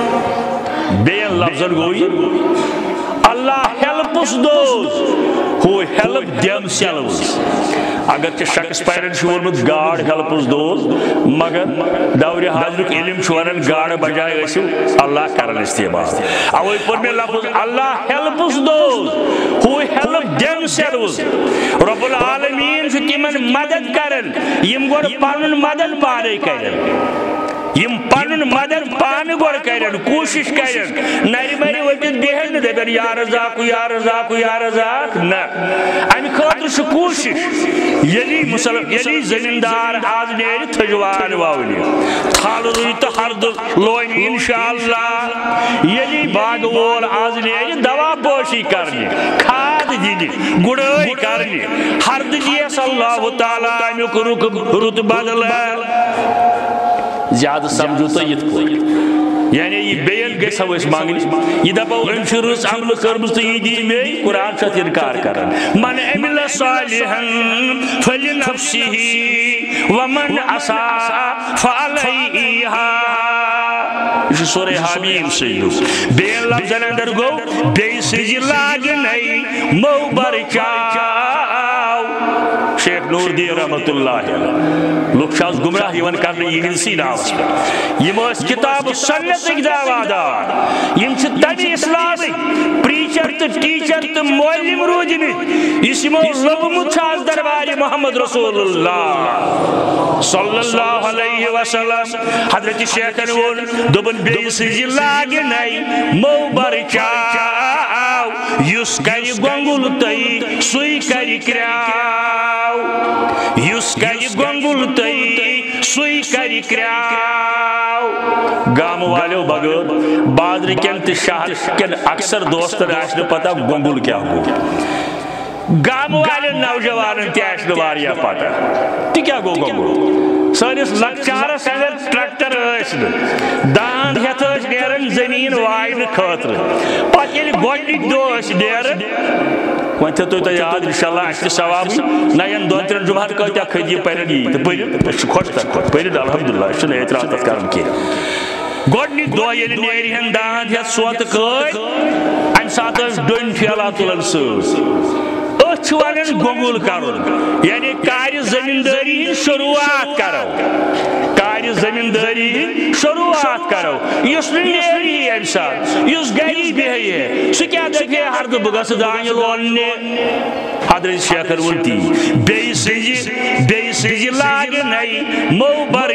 بین لفظن گوئی اللہ helps those who help themselves اگر چھ شخص پیرن شورمت گاڑ helps those مگر دور حاضرک علم شورن گاڑ بجائے اسو اللہ کرن استعمال اوئی پر میں لفظ اللہ helps those who help themselves رب العالمین چھ تمن مدد کرن یم گوڑ پانن مدد پانے کرن یم پانن مدد پان گوڑ کرن کوشش کرن نری بری وقت بہن دبن یا رزاق یا رزاق یا رزاق نا امی خاطر چھ کوشش یلی زمیندار آز نیر تھجوان واؤنی تھال روی تو ہرد لوئن انشاءاللہ یلی باغ وول آز نیر دوا پوشی کرنی کھاد دینی گڑائی کرنی ہرد جیس اللہ تعالیٰ امی کو رت بدل زیادہ سمجھو تو یہ کوئی یعنی یہ بیل گئی سو اس مانگنی یہ دبا انشرس عمل کرمس تو یہ دی میں قرآن شاید انکار کرن من عمل صالحا فلنفسه ومن عصا فعلیہا یہ سورہ حمیم سیدو بیل لفظن اندر گو بی سجی لاگنی مو برچاو شیخ نور دی رحمت اللہ لوگ شاز گمراہ یون کرنے یہ انسی ناوس پر یہ موس کتاب سنت ایک دعوادار یم چھ تبی اسلامی پریچر تو ٹیچر تو معلم روجنی اسی مو لب مچھاز درباری محمد رسول اللہ صلی اللہ علیہ وسلم حضرت شیخ نور دبن بیس جلاگی نئی مو برچاو یس کری گنگل تی سوی کری کراو یس کری گنگل تی سوی کری کراو گام والو بگر بادر کن تشاہر کن اکثر دوست راشن پتا گنگل کیا ہو گام والے نوجوانن تیاشن واریا پتا تی کیا گو گنگل سانس لکچارس اگر ٹریکٹر ٲسن داند ہیتھ ٲسۍ نیران زمین واینہٕ خٲطرٕ پتہٕ ییٚلہِ گۄڈنِکۍ دۄہ ٲسۍ نیران وۄنۍ تھٲیِو تُہۍ یاد اِنشاءاللہ اَسہِ چھِ ثوابٕے نہ یِن دۄن ترٛٮ۪ن جُمعن کۭتیاہ کھٔتۍ یہِ پٔرِتھ یی تہٕ پٔرِو أسۍ چھِ خۄش تَمہِ کھۄتہٕ پٔرِتھ الحمدُاللہ أسۍ چھِنہٕ اعتراض تَتھ کَران کینٛہہ گۄڈنِکۍ دۄہ ییٚلہِ نیرِ ہن داند ہیتھ سوتہٕ کٲٹۍ اَمہِ ساتہٕ ٲسۍ ڈوٚنۍ ٹھیلا تُلان سۭتۍ أسۍ چھِ وَنان گۄنگُل کَرُن یعنی کارِ زٔمیٖندٲری ہِنٛز شروٗعات کَرو کارِ زٔمیٖندٲری ہِنٛز شروٗعات کَرو یُس نہٕ نیرِ ہے اَمہِ ساتہٕ یُس گَری بیٚہہِ ہے سُہ کیٛاہ دَپہِ ہے ہردٕ بہٕ گژھٕ دانہِ لوننہِ حضرت شیخن ووٚن تی بیٚیہِ سٕنٛزِ لاگہِ نَے مو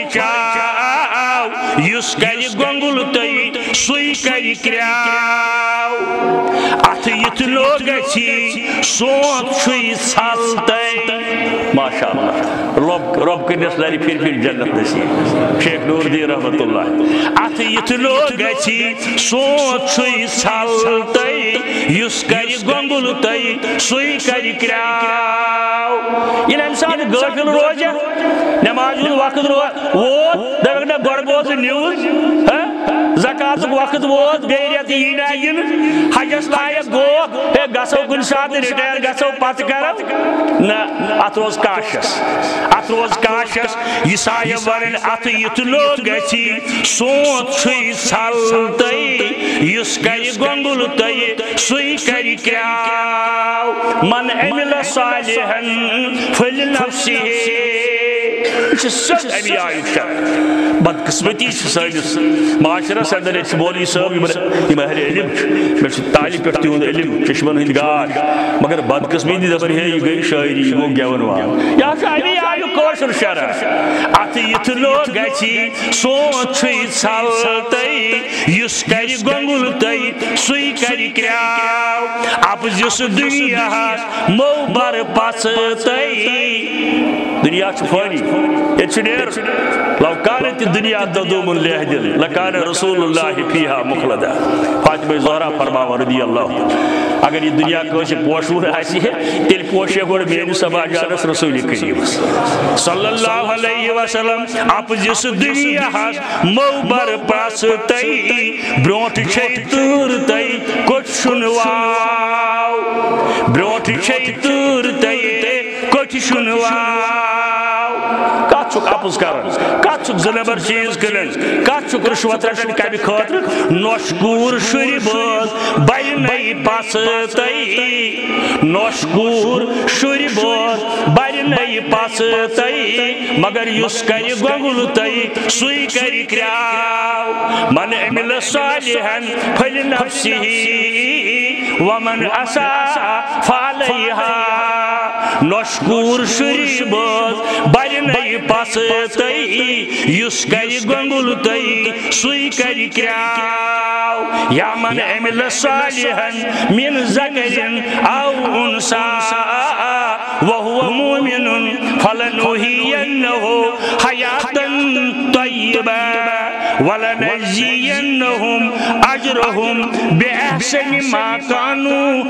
برچاو یُس کَرِ گۄنگُل تۄہہِ سُے کَرِ کرٛاو اَتھٕ یِتھ نو گژھی سونٛت چھُے ژھل تۄہہِ ماشاء اللہ رۄب کٔرنَس لَرِ پھِرِ پھِرِ جنت نصیٖب شیخ نور دی رحمت اللہ اَتھٕ یِتھ نو گژھی سونٛت چھُے ژھل تۄہہِ یُس کَرِ گۄنگُل تۄہہِ سُے کَرِ کرٛاو ییٚلہِ اَمہِ ساتہٕ غٲفِل روزِ نٮ۪مازِ ہُنٛد وقت ووت دَپٮ۪کھ نہ گۄڈٕ بوز نِوٕز زکات وقت ووت گیریت یہ حجس لائق گو گسو کن سات ریٹائر گسو پت کرو نا ات روز کاشس یہ سایہ ورن ات یتلو گچی سونت چھوئی سال تئی یس کری گنگل تئی سوئی کری کراو من عمل صالحا فلنفسه یہ سب امی آیت شر بدقسمتی سانس معاشرس اندر مولوی صاحب یہ اہل علم میں تعلیم پہ تہد علم چشمن ہند گاش مگر بدقسمتی دپن ہے یہ گئی شاعری یہ گو گیون وال یہ امی آیت کوشر شرح ات یت لوگ گچی سونت چھوئی ژھل تئی یس کری گنگل تئی سوئی کری کراو اپز یس دنیا مو بر پس تئی دنیا فانی یہ نیر لو كانت الدنيا تدوم لأهل لكان رسول الله فيها مخلدا فاطمہ زہرا فرماوا رضی اللہ اگر یہ دنیا کوئی پوشور ایسی ہے تیل پوشے گوڑ میری سبا جانس رسول کریم صلی اللہ علیہ وسلم آپ جس دنیا مو بر پاس تئی برونٹ چھتور تئی کچھ سنواو برونٹ چھتور تئی کچھ سنواو کات چھک اپس کرن کات چھک زنبر چیز کرن کات چھک رشوت رٹن کمی خاطر نوشکور شری باز بائی نئی پاس تئی نوشکور شری باز بائی نئی پاس تئی مگر یس کری گنگل تئی سوئی کری کراو من عمل صالحا فلنفسه ومن اساء فعليها نوشکور شری باز بائی نئی پاس تئی یس کری گنگل تئی سوئی کری کراو یا من عمل صالحا من ذکر او انسا وهو مؤمن فلنحيينه حياة طيبة ولنجزينهم اجرهم باحسن ما كانوا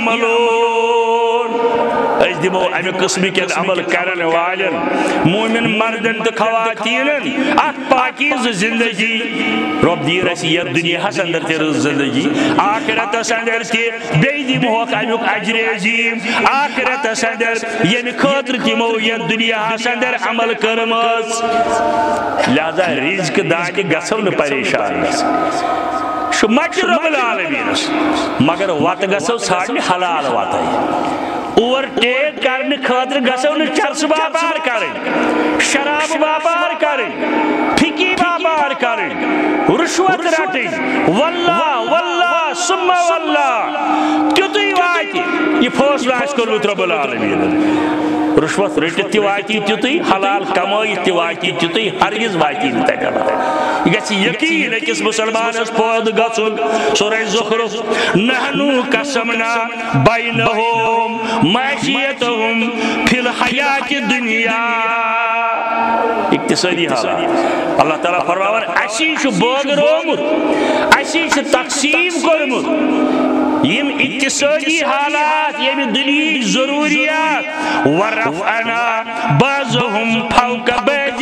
يعملون اس دمو امی قسمی کے عمل کرن والن مومن مردن تو خواتین ات پاکیز زندگی رب دیر اسی یہ دنیا حسندر تیر زندگی آخرت سندر تیر بیدی موقع امیوک اجر عظیم آخرت سندر یعنی خاطر تیمو یہ دنیا حسندر عمل کرمز لہذا رزق داکی گسون پریشان شو مجھ رب العالمین مگر وات گسو ساڑی حلال وات ہے اور ٹیک کرنے خاطر گسو نے چرس باپار کریں شراب باپار کریں پھکی باپار کریں رشوت رٹیں واللہ ثم واللہ کیوتی واتی یہ فوصلہ اس کو رب العالمین رشوت رٹت واتی تیوتی حلال کمائی واتی تیوتی ہرگز واتی نہیں تکرنا یہ گسی یقین ہے کس مسلمان اس پود گسن سورہ زخرف نحنو قسمنا بینہم معیشیتہم فی الحیات دنیا اقتصادی حالات اللہ تعالیٰ فرماوان اسی شو بوگر ہومت اسی شو تقسیم کرمت یم اقتصادی حالات یم دنیا ضروریات ورفعنا بعضهم فوق بعض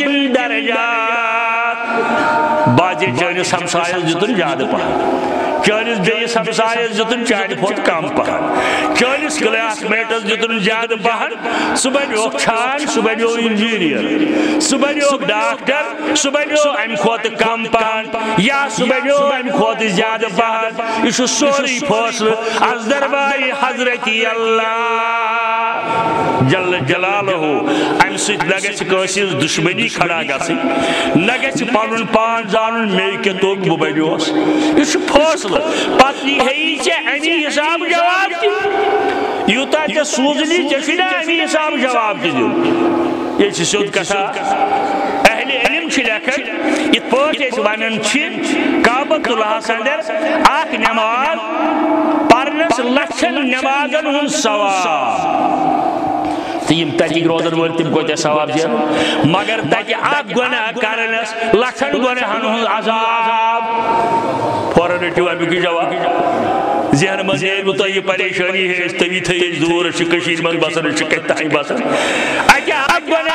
درجات باجے چانس ہمسایس جتن زیادہ پہن چانس بیس ہمسایس جتن چانس بہت کم پہن چانس کلاس میٹس جتن زیادہ پہن صبح لوگ چھان صبح لوگ انجینئر صبح لوگ ڈاکٹر صبح لوگ ام کھوت کم پہن یا صبح لوگ ام کھوت زیادہ پہن یہ سوری فاصل از دربار حضرت اللہ جل جلالہ ام سیت لگس کاسس دشمنی کھڑا گسی لگس پنن پان زانن میں کہ تو ببیوس اس فاصلہ پتنی ہے چھ امی حساب جواب دی یوتا چھ سوزنی چھ امی حساب جواب دی یہ چھ سود کسا اہل علم چھ لکھن ات پاٹ اس ونن چھ کعبۃ اللہ سندر اخ نماز پرنس لچھن نمازن ہن ثواب تیم تاکہ روزن ول تم کو ثواب دیا مگر تاکہ اک گناہ کرنس لچھن گناہن ہن عذاب فوراً رٹیو امی کی جواب ذہن مزید تو یہ پریشانی ہے تبھی تھے دور کشیر من بسن کتائی بسن اکہ اک گناہ کرنے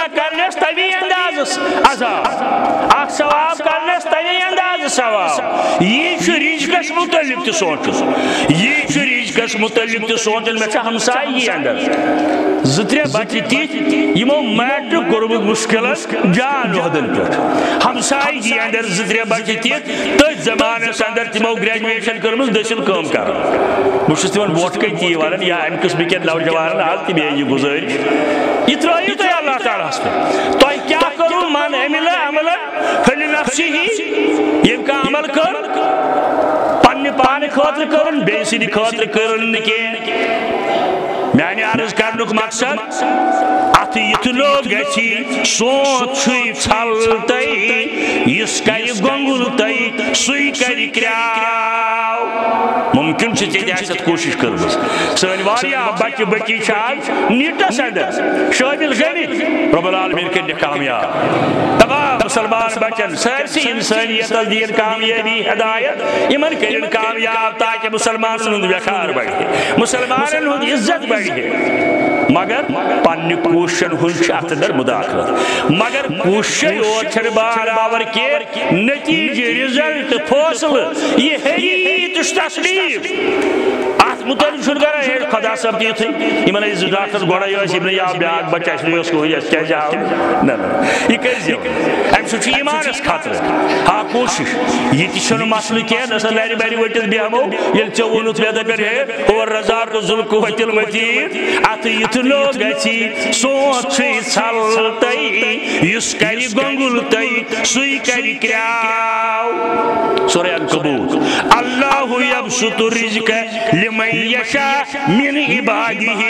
کرنس تمی انداز عذاب اخ ثواب کرنس تمی انداز ثواب یہ رزقس متعلق تہ سوچن یہ رزقس متعلق تہ سوچن مے ہمسائی اندر زترے بچہ تیت یمو میٹرک کورمت مشکل جان عہدن پہ ہمسائی اندر زترے بچہ تیت تھی زمانس اندر تمو گریجویشن کرم دسل کام کر بہت تمہن ووٹ کتی ون یا امہ قسم کن نوجوان آج تہ یہ گزارش یہ ترٲیِو تُہۍ اللہ تعالیٰ ہس پہ تۄہہِ کیٛاہ کوٚروٕ من عمل عملا فلنفسِہ یم کانٛہہ عمل کر پننہِ پانہٕ خٲطرٕ کرُن بیٚیہِ سٕنٛدِ خٲطرٕ کرُن نہٕ کینٛہہ میانہِ عرض کرنُک مقصد اتھ یُتھ گژھِ سونٛت چھُے ژھل تۄہہِ یُس کرِ گۄنگُل تۄہہِ سُے کرِ کرٛاو ممکن چھ ژےٚ تہِ آسٮ۪تھ کوٗشِش کٔرمٕژ سٲنۍ واریاہ بچہِ بچی چھِ آز نیٖٹس اندر شٲمِل گٔمٕتۍ رۄب العالمیٖن کٔرِنکھ کامیاب تمام مسلمان بچن سٲرسٕے انسٲنیتس دِیِن کامیٲبی ہدایت یمن کٔرِن کامیاب تاکہ مسلمانن ہُنٛد وقار بڑھِ مسلمانن ہُنٛد عزت بڑھِ مگر پننہِ کوٗششن ہُنٛد چھُ اتھ اندر مداخلت مگر کوٗششے یوت چھنہٕ بارآور کینٛہہ نتیجہ رِزلٹ فٲصلہٕ یہ ہیٚیی تہٕ چھُ تسلیٖم ات متعلق چھُنہٕ کران ہے خدا صٲب تہِ یُتھُے یمن ٲسۍ زٕ ڈاکٹر گۄڈے ٲسۍ یِم یا بیٛاکھ بچہ اَسہِ اوس ہُہ اَسہِ کیٛازِ آو نہ یہِ کٔرۍزیو امہِ سۭتۍ چھُ ایٖمانس خطرٕ ہا کوٗشش یہِ تہِ چھُنہٕ مسلہٕ کینٛہہ نسا لرِ برِ ؤٹِتھ بیٚہمو ییٚلہِ ژےٚ ووٚنُتھ مےٚ دپٮ۪ن ہے ہور رزاق ذوالقوة المتیٖن اتھ یُتھ لوٚگ گژھِ سونٛت چھُے ژھل تۄہہِ یُس کرِ گۄنگُل تۄہہِ سُے کرِ کرٛاو سورہ عنکبوت اللہ یبسط الرزق لمن یشاء من عبادہ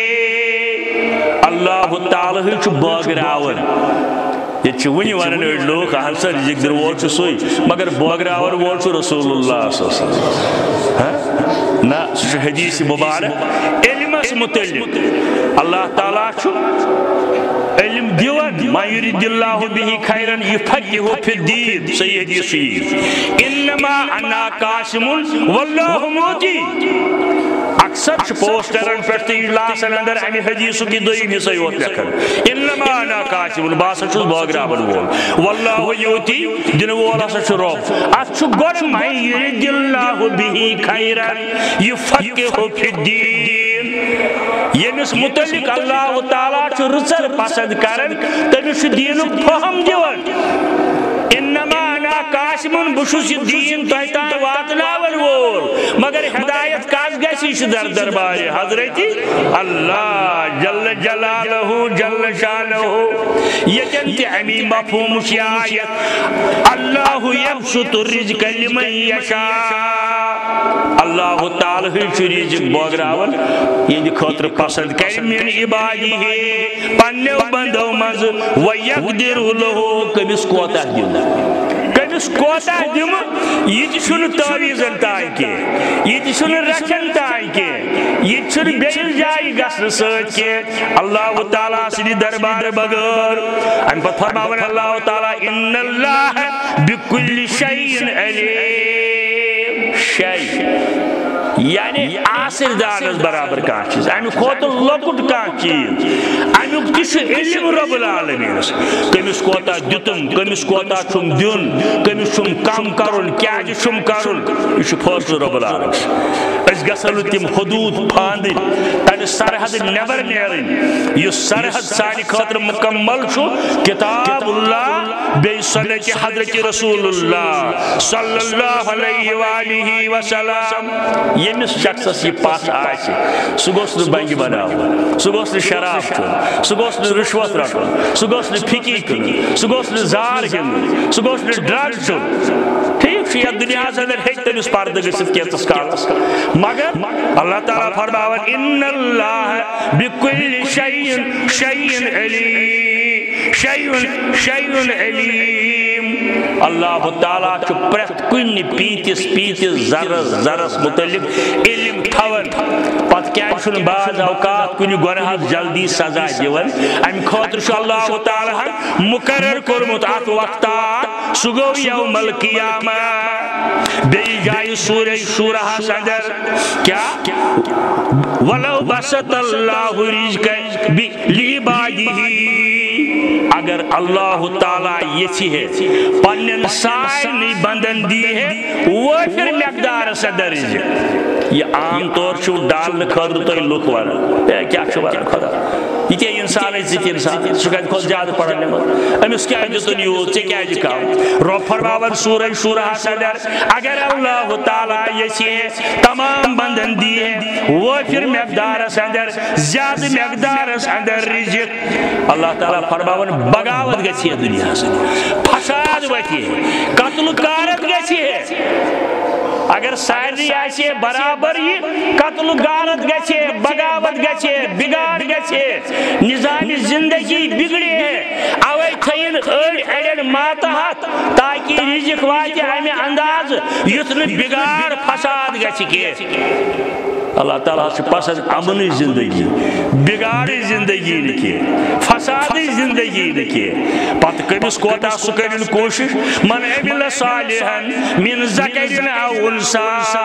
اللہ تعالیٰ چھُ بٲگراوان یہ چھُ وُنہِ ونان أڑۍ لوٗکھ اہن سا رزق دِنہٕ وول چھُ سُے مگر بٲگراوان وول چھُ رسول اللہ صلی اللہ علیہ وسلم نہ سُہ چھُ حدیث مبارک علمس متعلق اللہ تعالیٰ چھُ علم دیوان ما یرید اللہ به خیرا یفقہہ فی الدین صحیح حدیث شریف انما انا قاسم واللہ موتی اکثر پوسٹرن پہ اجلاسن اندر امہ حدیث کی دویم حصہ یوت لکھن انما انا قاسم بہٕ ہسا چھُس بٲگراون وول واللہ یوتی دن وول ہسا چھُ رۄب اتھ چھُ گۄڈٕ ما یرید اللہ به خیرا یفقہہ فی الدین یمس متعلق اللہ تعالیٰ چھُ رٕژر پسند کران تٔمِس چھُ دیٖنُک فہم دِوان انما انا قاسمن بہٕ چھُس یہِ دیٖن تۄہہِ تام واتناون وول مگر ہدایت کس گژھِ یہِ چھُ در دربارِ حضرت اللہ جل جلالہ جل شانہ ییٚتٮ۪ن تہِ امی مفہومٕچ یہِ آیت اللہ یبسط الرزق لمن یشاء اللہ تعالیٰ چھُ رزق بٲگراوان یہندِ خٲطرٕ پسند کرِ من عبادہ پننیو بندو منٛز ویقدر لہُ کٔمِس کوتاہ دِمہٕ کٔمِس کوتاہ دِمہٕ یہِ تہِ چھُنہٕ تعویٖزن تانۍ کینٛہہ یہِ تہِ چھُنہٕ رچھن تانۍ کینٛہہ یہِ تہِ چھُنہٕ بیٚیِس جایہِ گژھنہٕ سۭتۍ کینٛہہ اللہ تعالیٰ سٕنٛدِ دربارٕ بغٲر امہِ پتہٕ فرماوان اللہ تعالیٰ ان اللہ بکل شیء علیم شیء یعنی آسر دانس برابر کانٛہہ چیٖز امہِ کھۄتہٕ لۄکُٹ کانٛہہ چیٖز امیُک تہِ چھُ علم رۄب العالمیٖنس کٔمِس کوتاہ دِتُم کٔمِس کوتاہ چھُم دیُن کٔمِس چھُم کم کرُن کیازِ چھُم کرُن یہِ چھُ فٲصلہٕ رۄب العالمیٖنس أسۍ گژھو نہٕ تِم حدوٗد پھاندٕنۍ تمہِ سرحد نٮ۪بر نیرٕنۍ یُس سرحد سانہِ خٲطرٕ مکمل چھُ کتاب اللہ بیٚیہِ سنت حضرت رسول اللہ صلی اللہ علیہ وآلہ وسلم ییٚمِس شخصس یہ پس آسہِ سُہ گوٚژھ نہٕ بنگہِ بناوُن سُہ گوٚژھ نہٕ شراب چیوٚن سُہ گوٚژھ نہٕ رُشوت رٹُن سُہ گوٚژھ نہٕ پھِکی کٕنُن سُہ گوٚژھ نہٕ زار گِنٛدُن سُہ گوٚژھ نہٕ ڈرگ چیوٚن ٹھیٖک چھُ یتھ دُنیاہس اندر ہیٚکہِ تٔمِس پردٕ گٔژھِتھ کینٛژس کالس مگر اللہ تعالیٰ فرماوان ان اللہ بکل شیء علیم اللہ تعالیٰ چھُ پرٛٮ۪تھ کُنہِ پیٖتِس ذرس متعلق علم تھاوان پتہٕ کیازِ چھُنہٕ بعض اوقات کُنہِ گۄناہس جلدی سزا دِوان امہِ خٲطرٕ چھُ اللہ تعالیٰ ہن مقرر کوٚرمُت اکھ وقتہ سُہ گوٚو یوم القیامہ بیٚیہِ جایہِ سورہ شوٗراہس اندر کیٛاہ ولو بسط اللہ رزق لعبادہ اگر اللہ تعالیٰ یچھی ہے پنن سارنی بندن دی ہے وافر مقدار صدر رزق یہ عام طور چھو ڈالنے خاطر تو لوگ ورن کیا چھو ورن خدا یہ کہ انسان ہے ذکر انسان شکایت کھول زیادہ پڑھنے میں امس کیا جو تو نیو تے کیا جی کام رب فرماون سورہ شورہ صدر اگر اللہ تعالیٰ یچھی ہے تمام بندن دی ہے وافر مقدار صدر زیادہ مقدار صدر رزق اللہ تعالیٰ فرماون بغاوت گچھی ہے دنیا سے فساد وتی ہے قتل غارت گچھی ہے اگر ساری آئیسی برابر یہ قتل غارت گچھے بغاوت گچھے بگاڑ گچھے نظام زندگی بگڑے ہے اوے تھین اڑین ماتحت تاکہ رزق واتی ہمیں انداز یتن بگاڑ فساد گچھ کے اللہ تعالیٰ سے پسند امن زندگی بگاڑ زندگی نکے فساد زندگی نکے پت کمس کوتا سکرین کوشش من عمل صالحا من ذکر او انثى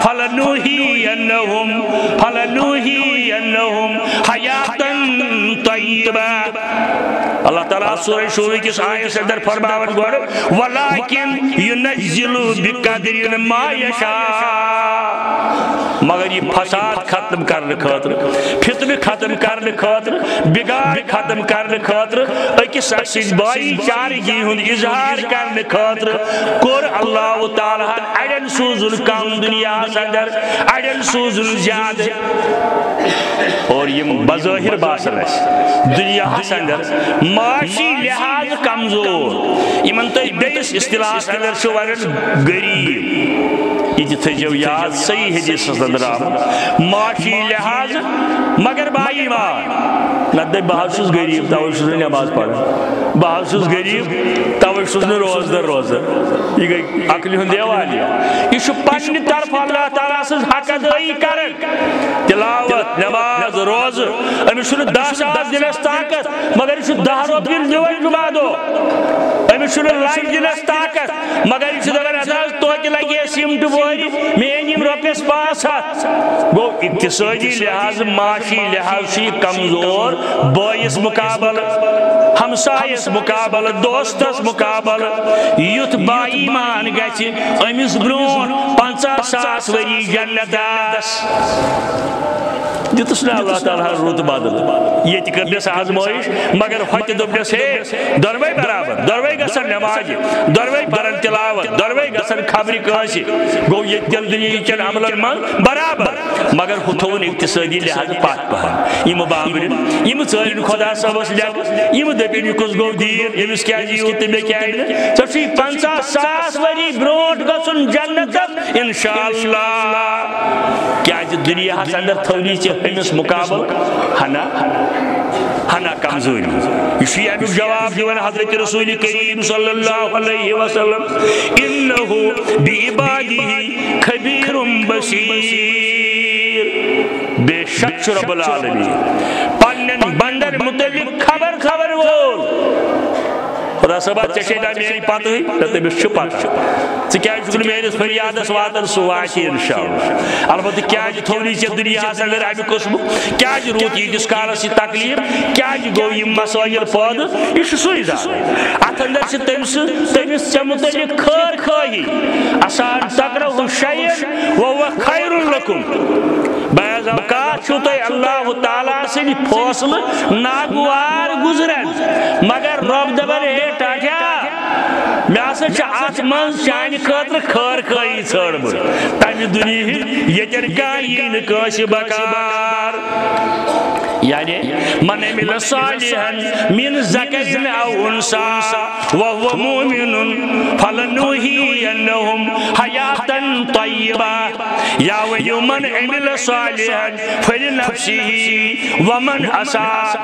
فلنحيينهم حیاتا طیبہ اللہ تعالیٰ سورہ شورہ کس آیت سے در فرماون گوڑ ولیکن ینزل بقدر ما یشاء مگر یہ فساد ختم کرنے خاطر فتنہ ختم کرنے خاطر بگاڑ ختم کرنے خاطر اکس اکس بائی چارگی ہند اظہار کرنے خاطر کور اللہ تعالیٰ اڑین سوزن کم دنیا اندر اڑین سوزن زیادہ اور یہ بظاہر باسن دنیا اندر معاشی لحاظ کمزور یمن تو بیس اصطلاح اندر چھو ونن غریب یہ تھجو یاد صحیح حدیث اندر معاشی لحاظ مگر بائی مان نہ بہت چھس غریب توے چھس نماز پڑھان بہت چھس غریب توے چھس روزدر روزدر یہ گئی عقل ہند دیوالیہ یہ چھ پننہ طرف اللہ تعالیٰ سن حق ادائی کرن تلاوت نماز روز امس چھ 10 ساس دنس طاقت مگر یہ 10 رۄپیہِ دِوان جمعہ دۄہ امس چھ لچھ دنس طاقت مگر یہ دپان حضرت توتہِ لگہِ سمٹ وٲرِتھ میٲنۍ یِم رۄپیس 500 گو اقتصادی لحاظ معاشی لحاظ کمزور بٲیِس مقابل ہمسایس مقابل دوستس مقابل یُتھ بائی مان گژھِ أمِس برونٛٹھ 50,000 ؤری جنتس دتس نا اللہ تعالیٰ رُت بدل یہ کرنس آزمائش مگر ہوتہِ دوٚپنس ہے دۄنوے برابر دۄنوے گژھن نماز دۄنوے پرن تلاوت دۄنوے گژھن خبرِ کٲنٛسہِ گوٚو ییٚتٮ۪ن دُنیہِکٮ۪ن عملن منٛز برابر مگر ہُہ تھوٚوُن اقتصٲدی لحاظ پتھ پہن یِم بامبرِن یِم ژٲرِن خۄدا صٲبس لٮ۪کھ یِم دٔپِن یہِ کُس گوٚو دیٖن أمِس کیٛازِ یوٗت تہٕ مےٚ کیٛازِ نہٕ ژےٚ چھُے 50,000 ؤری برونٛٹھ گژھُن جنتس انشاءاللہ کیٛازِ دُنیاہس اندر تھٲونی ژےٚ أمِس مقابل ہنا کمزوری یہ امیک جواب دیوان حضرت رسول کریم صلی اللہ علیہ وسلم انہو بعبادہ خبیر بصیر بے شک رب العالمین پنن بندر متعلق خبر وول خدا صاحب ژےٚ میٲنۍ پتہ تہٕ تٔمِس چھُ پتہ ژٕ کیٛازِ چھُکھ نہٕ میٲنِس فریادس واتان سُہ واتہِ انشاءاللہ البتہ کیٛازِ تھوٚونٕے ژےٚ دُنیاہس اندر امہِ قٕسمُک کیٛازِ روٗد ییٖتِس کالس یہِ تکلیٖف کیٛازِ گوٚو یِم مسٲیل پٲدٕ یہِ چھُ سُے ذات اتھ اندر چھِ تٔمِس ژےٚ متعلق خٲر خٲہی آسان تقرأوا شیئا وهو خیر لکم بعض اوقات چھُو تۄہہِ اللہ تعالیٰ سٕنٛدۍ فٲصلہٕ ناگوار گُزرن مگر رۄب دپان ہے ٹاٹیا مےٚ ہسا چھِ اتھ منٛز چانہِ خٲطرٕ خٲر خٲہی ژھٲنٛڈمٕژ تمہِ دُنیہٕچ ییٚتٮ۪ن کانٛہہ یی نہٕ کٲنٛسہِ بکار یعنی من عمل صالحا من ذکر او انثى وهو مؤمن فلنحيينهم حیاتا طیبہ یا ومن عمل صالحا فلنفسه ومن اساء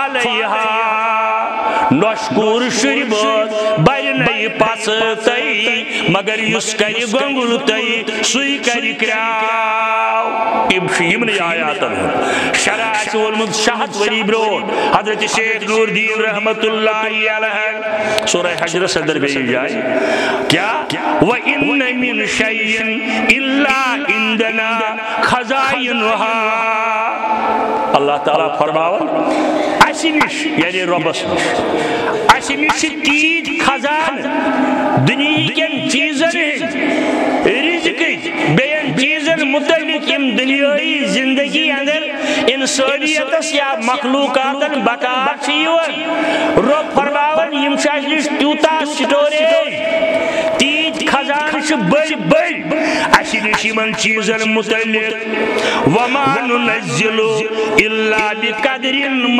فعليها نشکور شربت بینائی پاس تئی مگر یس کری گنگل تئی سوئی کری کراو یمنی آیاتن شرائع والمد شہد وری برون حضرت شیخ نور دین رحمت اللہ علیہ سورہ حجر صدر بے جائے کیا وَإِنَّ مِن شَيْءٍ إِلَّا عِندَنَا خَزَائِنُهَا اللہ تعالیٰ فرماوا اسی نش یعنی ربس نش اسی نش تیج خزان دنیا کن چیزن رزق بین چیزن متعلق ام دنیای زندگی اندر انسانیت یا مخلوقات بقا رب فرماون یم نش تیوتا سٹوریج تیج خزان بڑ بڑ اسی نش یمن چیزن متعلق وما ننزل الا بقدر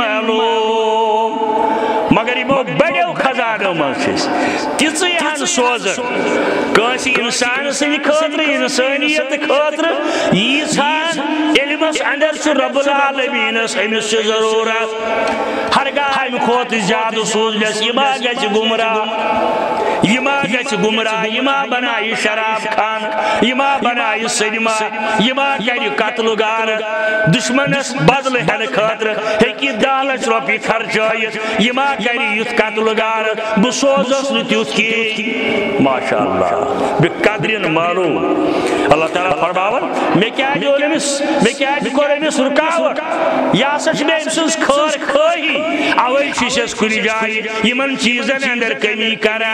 معلوم مگر یمو بڑیو خزانو منس تیژ سوزن کانسی انسان سن خاطر انسانیت خاطر ییژان علمس اندر چھ رب العالمینس امس چھ ضرورت ہرگاہ امہ کھوتہ زیادہ سوزنس یہ ما گژھِ گمراہ یہ ما گژھِ گمراہ یہ ما بنایہِ شراب خان یہ ما بنایہِ سینما یہ ما کرِ قتل گار دشمنس بدل ہینہ خاطر ہیکہِ 10 لچھ رۄپیہِ خرچٲیِتھ یہ ما کرِ یُتھ قتل گار بہ سوزس نہٕ تیُتھ کینٛہہ ماشاء اللہ بقدر معلوم اللہ تعالیٰ فرماون مے کیٛازِ اوٚن أمِس مے کیٛازِ کوٚر أمِس رُکاوٹ یہِ ہسا چھِ مےٚ أمۍ سٕنٛز خٲر خٲہی اوے چھُس کُنہِ جایہِ یِمن چیٖزن اندر کمی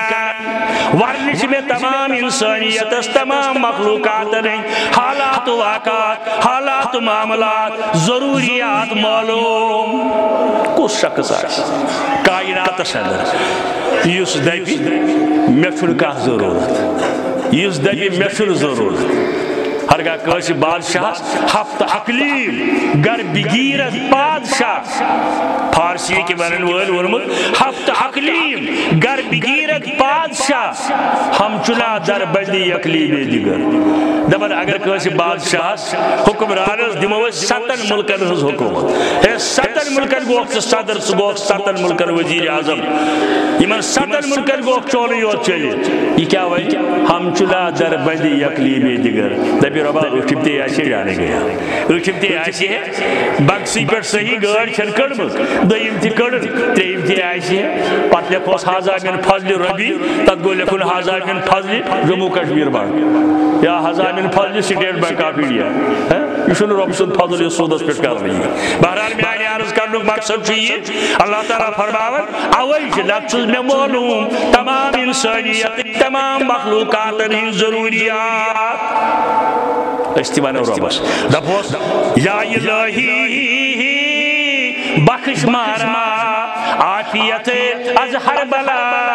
کران ورنہ چھِ مےٚ تمام انسانیتس تمام مخلوقاتن ہٕنٛدۍ حالات واقعات حالات معاملات ضروریات معلوم کُس شخص آسہِ کائناتس اندر یُس دپہِ مےٚ چھُنہٕ کانٛہہ ضروٗرت یُس دپہِ مےٚ چھُنہٕ ضروٗرت ہرگاہ کٲنٛسہِ بادشاہس ہفتہ اقلیٖم گر بگیرت بادشاہ فارسی کے ونن وٲلۍ ووٚنمُت ہفتہ اقلیٖم گر بگیرت بادشاہ ہم چُنا در بندی اقلیٖم دیگر دپان اگر کٲنٛسہِ بادشاہس حکمرانس دِمو أسۍ 7 مُلکن ہٕنٛز حکوٗمت ہے 7 مُلکن گوٚوکھ ژٕ صدر ژٕ گوٚوکھ 7 مُلکن وزیر اعظم یمن 7 مُلکن گوٚوکھ چونٕے یوت چلِتھ یہ کیا وۄنۍ ہم چُنا در بندی اقلیٖم دیگر دپہِ رۄبا ٲٹھِم تہِ آسہِ جانے گیا ٲٹھِم تہِ آسہِ ہے بکسٕے پٮ۪ٹھ صحیح گٲڑۍ چھَنہٕ کٔڑمٕژ دوٚیِم تہِ کٔڑٕن ترٛیٚیِم تہِ آسہِ ہے پتہٕ لیکھوس حاضہ من فضلِ ربی تتھ گوٚو لیکھُن حاضہ من فضلِ جموں کشمیر بنک یا حاضہ من فضلِ سٹیٹ بینک آف انڈیا یہ چھُنہٕ رۄبہٕ سُنٛد فضل یُس سوٗدس پٮ۪ٹھ کرنہٕ یی بہرحال میانہِ عرض کرنُک مقصد چھُ یہِ اللہ تعالیٰ فرماون اوے چھِ نتہٕ چھُس مےٚ معلوٗم تمام انسانیت تمام مخلوقاتن ہٕنٛدۍ ضروٗریات أسۍ تہِ وَنو رۄبس دپہوس یا الہی بخش مارا عافیت از ہر بلا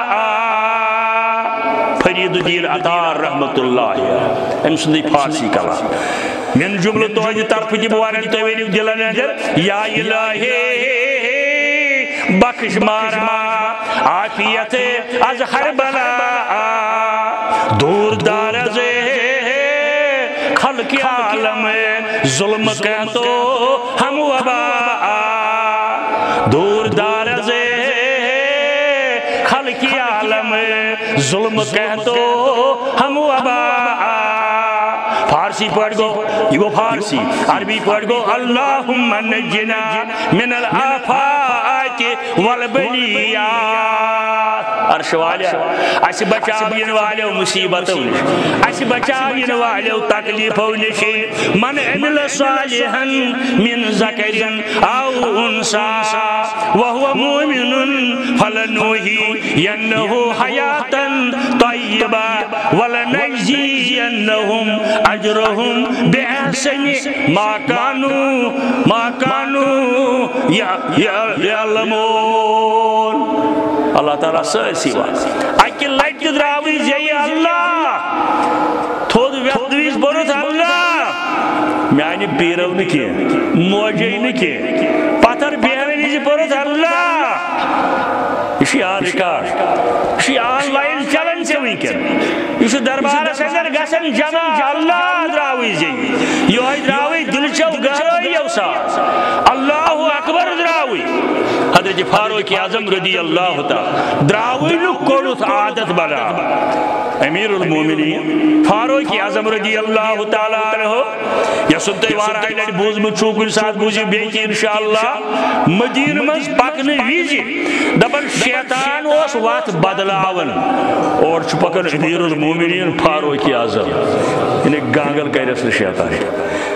فرید الدین عطار رحمت اللہ أمۍ سُنٛدٕے فارسی کلام من جملہ تُہنٛدِ طرفہٕ دِ بہٕ ونان تُہۍ ؤنِو دِلن اندر یا الہی بخش مارا عافیت از ہر بلا دور دراز خلق عالم ظلم کہ تو ہم وبا دور دراز خلق عالم ظلم کہ تو ہم وبا فارسی پڑھ گو یہ گو فارسی عربی پڑھ گو اللہم نجنا من الآفات والبلیات عرش والے اس بچاو ین والے مصیبتوں اس بچاو ین والے تکلیفوں نش من عمل صالحا من ذکر او انثى وهو مؤمن فلنحيينه حياة طيبة ولنجزينهم اجرهم باحسن ما كانوا يعلمون اللہ تعالیٰ سٲرسٕے وات اکہِ لٹہِ درٛاوٕے زیٚیہِ اللہ تھوٚد ویٚتھوِس بوٚرُتھ اللہ میانہِ پیٖرو نہٕ کینٛہہ موجے نہٕ کینٛہہ پتھر بیٚہنہٕ وِزِ بوٚرُتھ اللہ یہ چھُ آن رِکاڈ یہ چھُ آن لایِن چلان ژےٚ وٕنکٮ۪ن یہ چھُ دربارس اندر گژھان جمع اللہ درٛاوٕے زیٚیہِ یِہوٚے درٛاوٕے دِلچو گہرٲیو سان اللہ اکبر درٛاوٕے حضرت فاروق اعظم رضی اللہ تعالیٰ درٛاوٕے نہٕ کوٚڑُتھ عادت بنا امیر المومنین فاروق اعظم رضی اللہ تعالیٰ عنہ یسن تُہۍ واریاہہِ لٹہِ بوٗزمُت چھُو کُنہِ ساتہٕ بوٗزِو بیٚیہِ تہِ اِنشاءاللہ مدیٖنہٕ منٛز پکنہٕ وِزِ دپان شیطان اوس وتھ بدلاوان اور چھُ پکان امیر المومنین فاروق اعظم یعنی گانگل کرٮ۪س نہٕ شیطان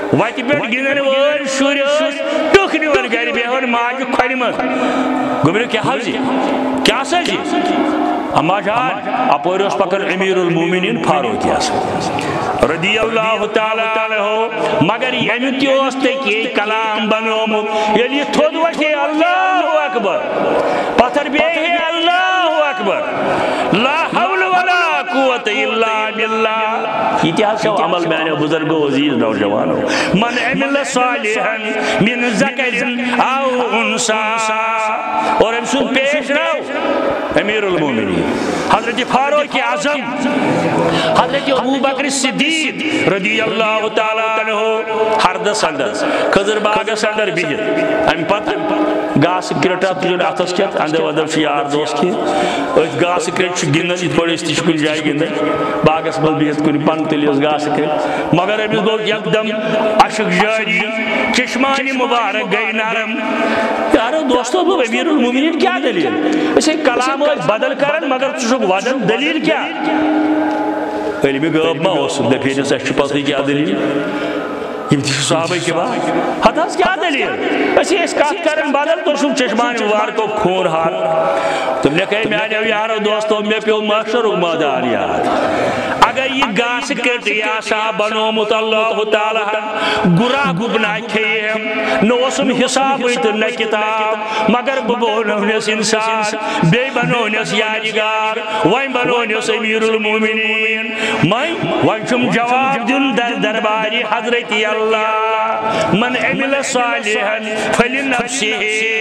وتہ پہ گندن ول شر ٹک نوان گر بیہن ماجہ کھۄرِ منٛز گوٚبرِ کیٛاہ حظ یہِ کیٛاہ سا چھِ اما جان اپور اس پکر امیر المومنین فاروق اعظم رضی اللہ تعالی عنہ مگر یعنی تیوس تکی کلام بنومت یعنی تھود وٹھے اللہ اکبر پتھر بیہے اللہ اکبر لا حول ولا قوت الا باللہ یہ تیار شو عمل میانے بزرگو عزیز نوجوانو من عمل صالحا من ذکر او انسا اور ہم سن پیش رو امیر المومنین حضرت فاروق اعظم حضرت ابو بکر صدیق رضی اللہ تعالیٰ عنہ ہردس اندر خضر باغس اندر بہت ام پتہ گاس کرٹا تجھے اتس کت اندر ودر یار دوست کی گاس کرٹ گندن یہ پڑھ اس کن جائے گندن باغس مل بہت کن پن تلیس گاس کرٹ مگر امس گو یک دم اشک جاری چشمانی مبارک گئی نرم یارو دوستو وہ امیر المومنین کیا دلیل اسے کلام بدل کرن مگر چشک ودن دلیل کیا علمی غاب ما اس دفعہ سے پتہ کیا دلیل یہ صحابہ کے بعد حدث کیا دلیل اسی اس کات کرن بدل تو شب چشمان وار کو خون ہار تم نے کہے میں جو یارو دوستو میں پیو محشر و مدار یاد اگر یہ گاس کٹ یا صاحب بنومت اللہ تعالی گرا گبنا کھیم نوسم حساب ایتر نہ کتاب مگر ببونس انسان بے بنونس یادگار وائن بنونس امیر المومنین وائن چم جواب دن در درباری حضرت اللہ من عمل صالحا فلنفسه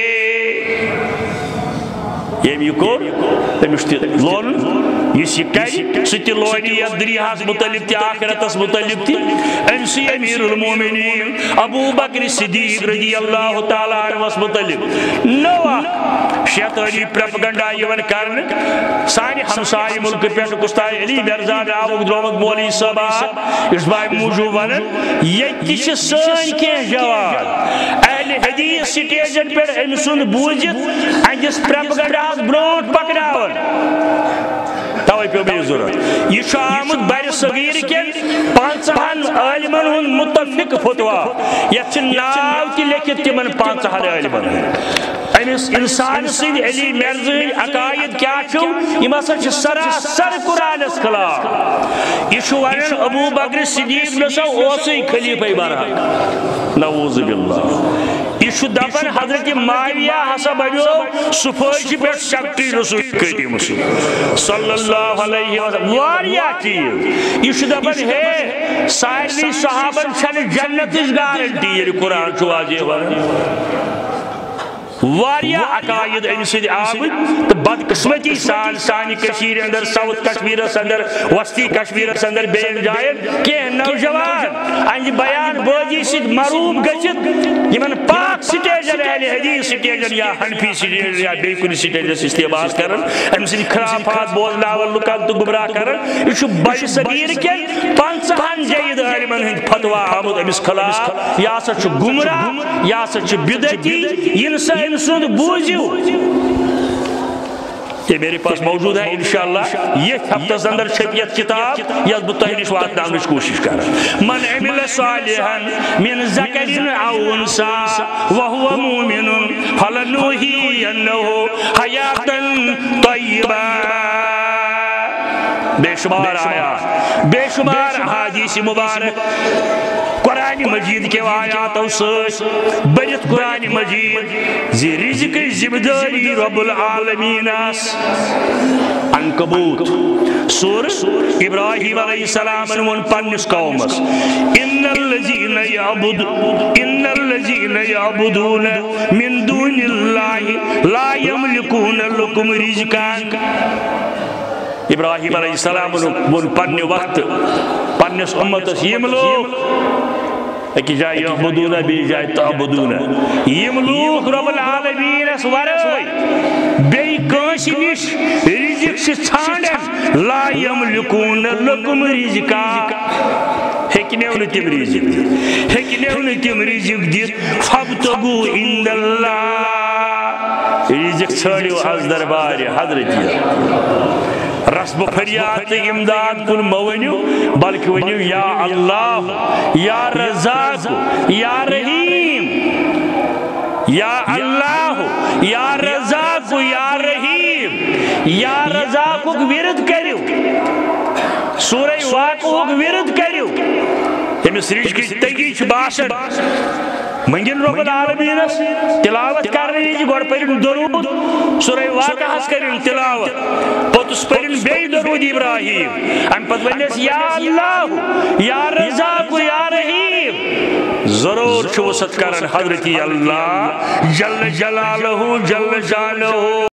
یہ کور تمشت لون یہ سکر ستی لونی دریاس متعلق تی آخرتس متعلق تی انسی امیر المومنین ابو بکر صدیق رضی اللہ تعالیٰ عنہ متعلق نوا شیطانی پروپیگنڈا یون کرن سانی ہمسائی ملک پیش کستائی علی برزاد آوک درومت مولی صبا اس بائی موجود ونن یہ تیش سان کے جواب اہل حدیث سٹیجن پر امسون بوجت انجس پروپیگنڈا برونٹ پکڑاون توئی پیو بے ضرورت یہ شامت بر صغیر کے 5 عالمن ہن متفق فتوا یہ ناو کی لکھت تمن 5 عالمن امس انسان سید علی مرزی عقائد کیا چھو یہ مسئلہ سراسر قرآنس خلاف یہ چھو ونن ابو بکر صدیق نسا اوسی خلیفہ برحق نعوذ باللہ یہ چھو دپن حضرت معاویہ ہسا بنیو سفارش پہ سیکٹری رسول کریم صلی اللہ علیہ وسلم واریا چیز یہ چھو دپن ہے ساری صحابن چھن جنت اس گارنٹی یہ قرآن چھو واضح ورن واریا عقائد ان سے آمد تو بدقسمتی سانی کشیر اندر ساؤتھ کشمیر اندر وسطی کشمیر اندر بین جائن کہ نوجوان انج بیان بوجی سید مروب گچت یمن پاک سٹیجن اہل حدیث سٹیجن یا حنفی سٹیجن یا بیکن سٹیجن استعمال کرن ام سے خرافات بولناول لکان تو گمراہ کرن یہ بڑی صغیر کے 5 جید علمن ہند فتوا آمد امس خلاف یا سچ گمراہ یا سچ بدعتی انسان بوجھو یہ میرے پاس موجود ہے انشاءاللہ یہ ہفتہ اندر چھپیت کتاب یا بتہنش وات نامش کوشش کر من عمل صالحا من ذکر او انسا وهو مؤمن فلنحيينه حیاتا طیبا بے شمار آیات بے شمار حدیث مبارک قرآن مجید کے آیات اوسط بجت قرآن مجید زی رزق ذمہ داری رب العالمین عنکبوت سورہ ابراہیم علیہ السلام ان پنس قومس ان الذین یعبدون من دون اللہ لا یملکون لکم رزقا ابراہیم علیہ السلام ان پنی وقت پنس امتس یم لوگ ایک جائے یعبدون بی جائے تعبدون یم لوگ رب العالمین اس ورسوئی بی کانسی نش رزق سے چھانڈن لا یملکون لکم رزقا ہیکنے انہیں تم رزق دیت ہیکنے انہیں تم رزق دیت فابتگو عند اللہ رزق چھاڑیو از دربار حضرت رسم فریاد امداد کن مونیو بلکہ ونیو یا اللہ یا رزاق یا رحیم یا اللہ یا رزاق یا رحیم یا رزاق ورد کریو سورہ واقع ورد کریو امس رش کی تگی باسن منگن رب العالمین تلاوت کرنے گوڑ پرن درود سورہ واقع کرن تلاوت پتس پرن بی درود ابراہیم ام پت ونس یا اللہ یا رزاق یا رحیم ضرور چھو ست کرن حضرت اللہ جل جلالہ جل جانہ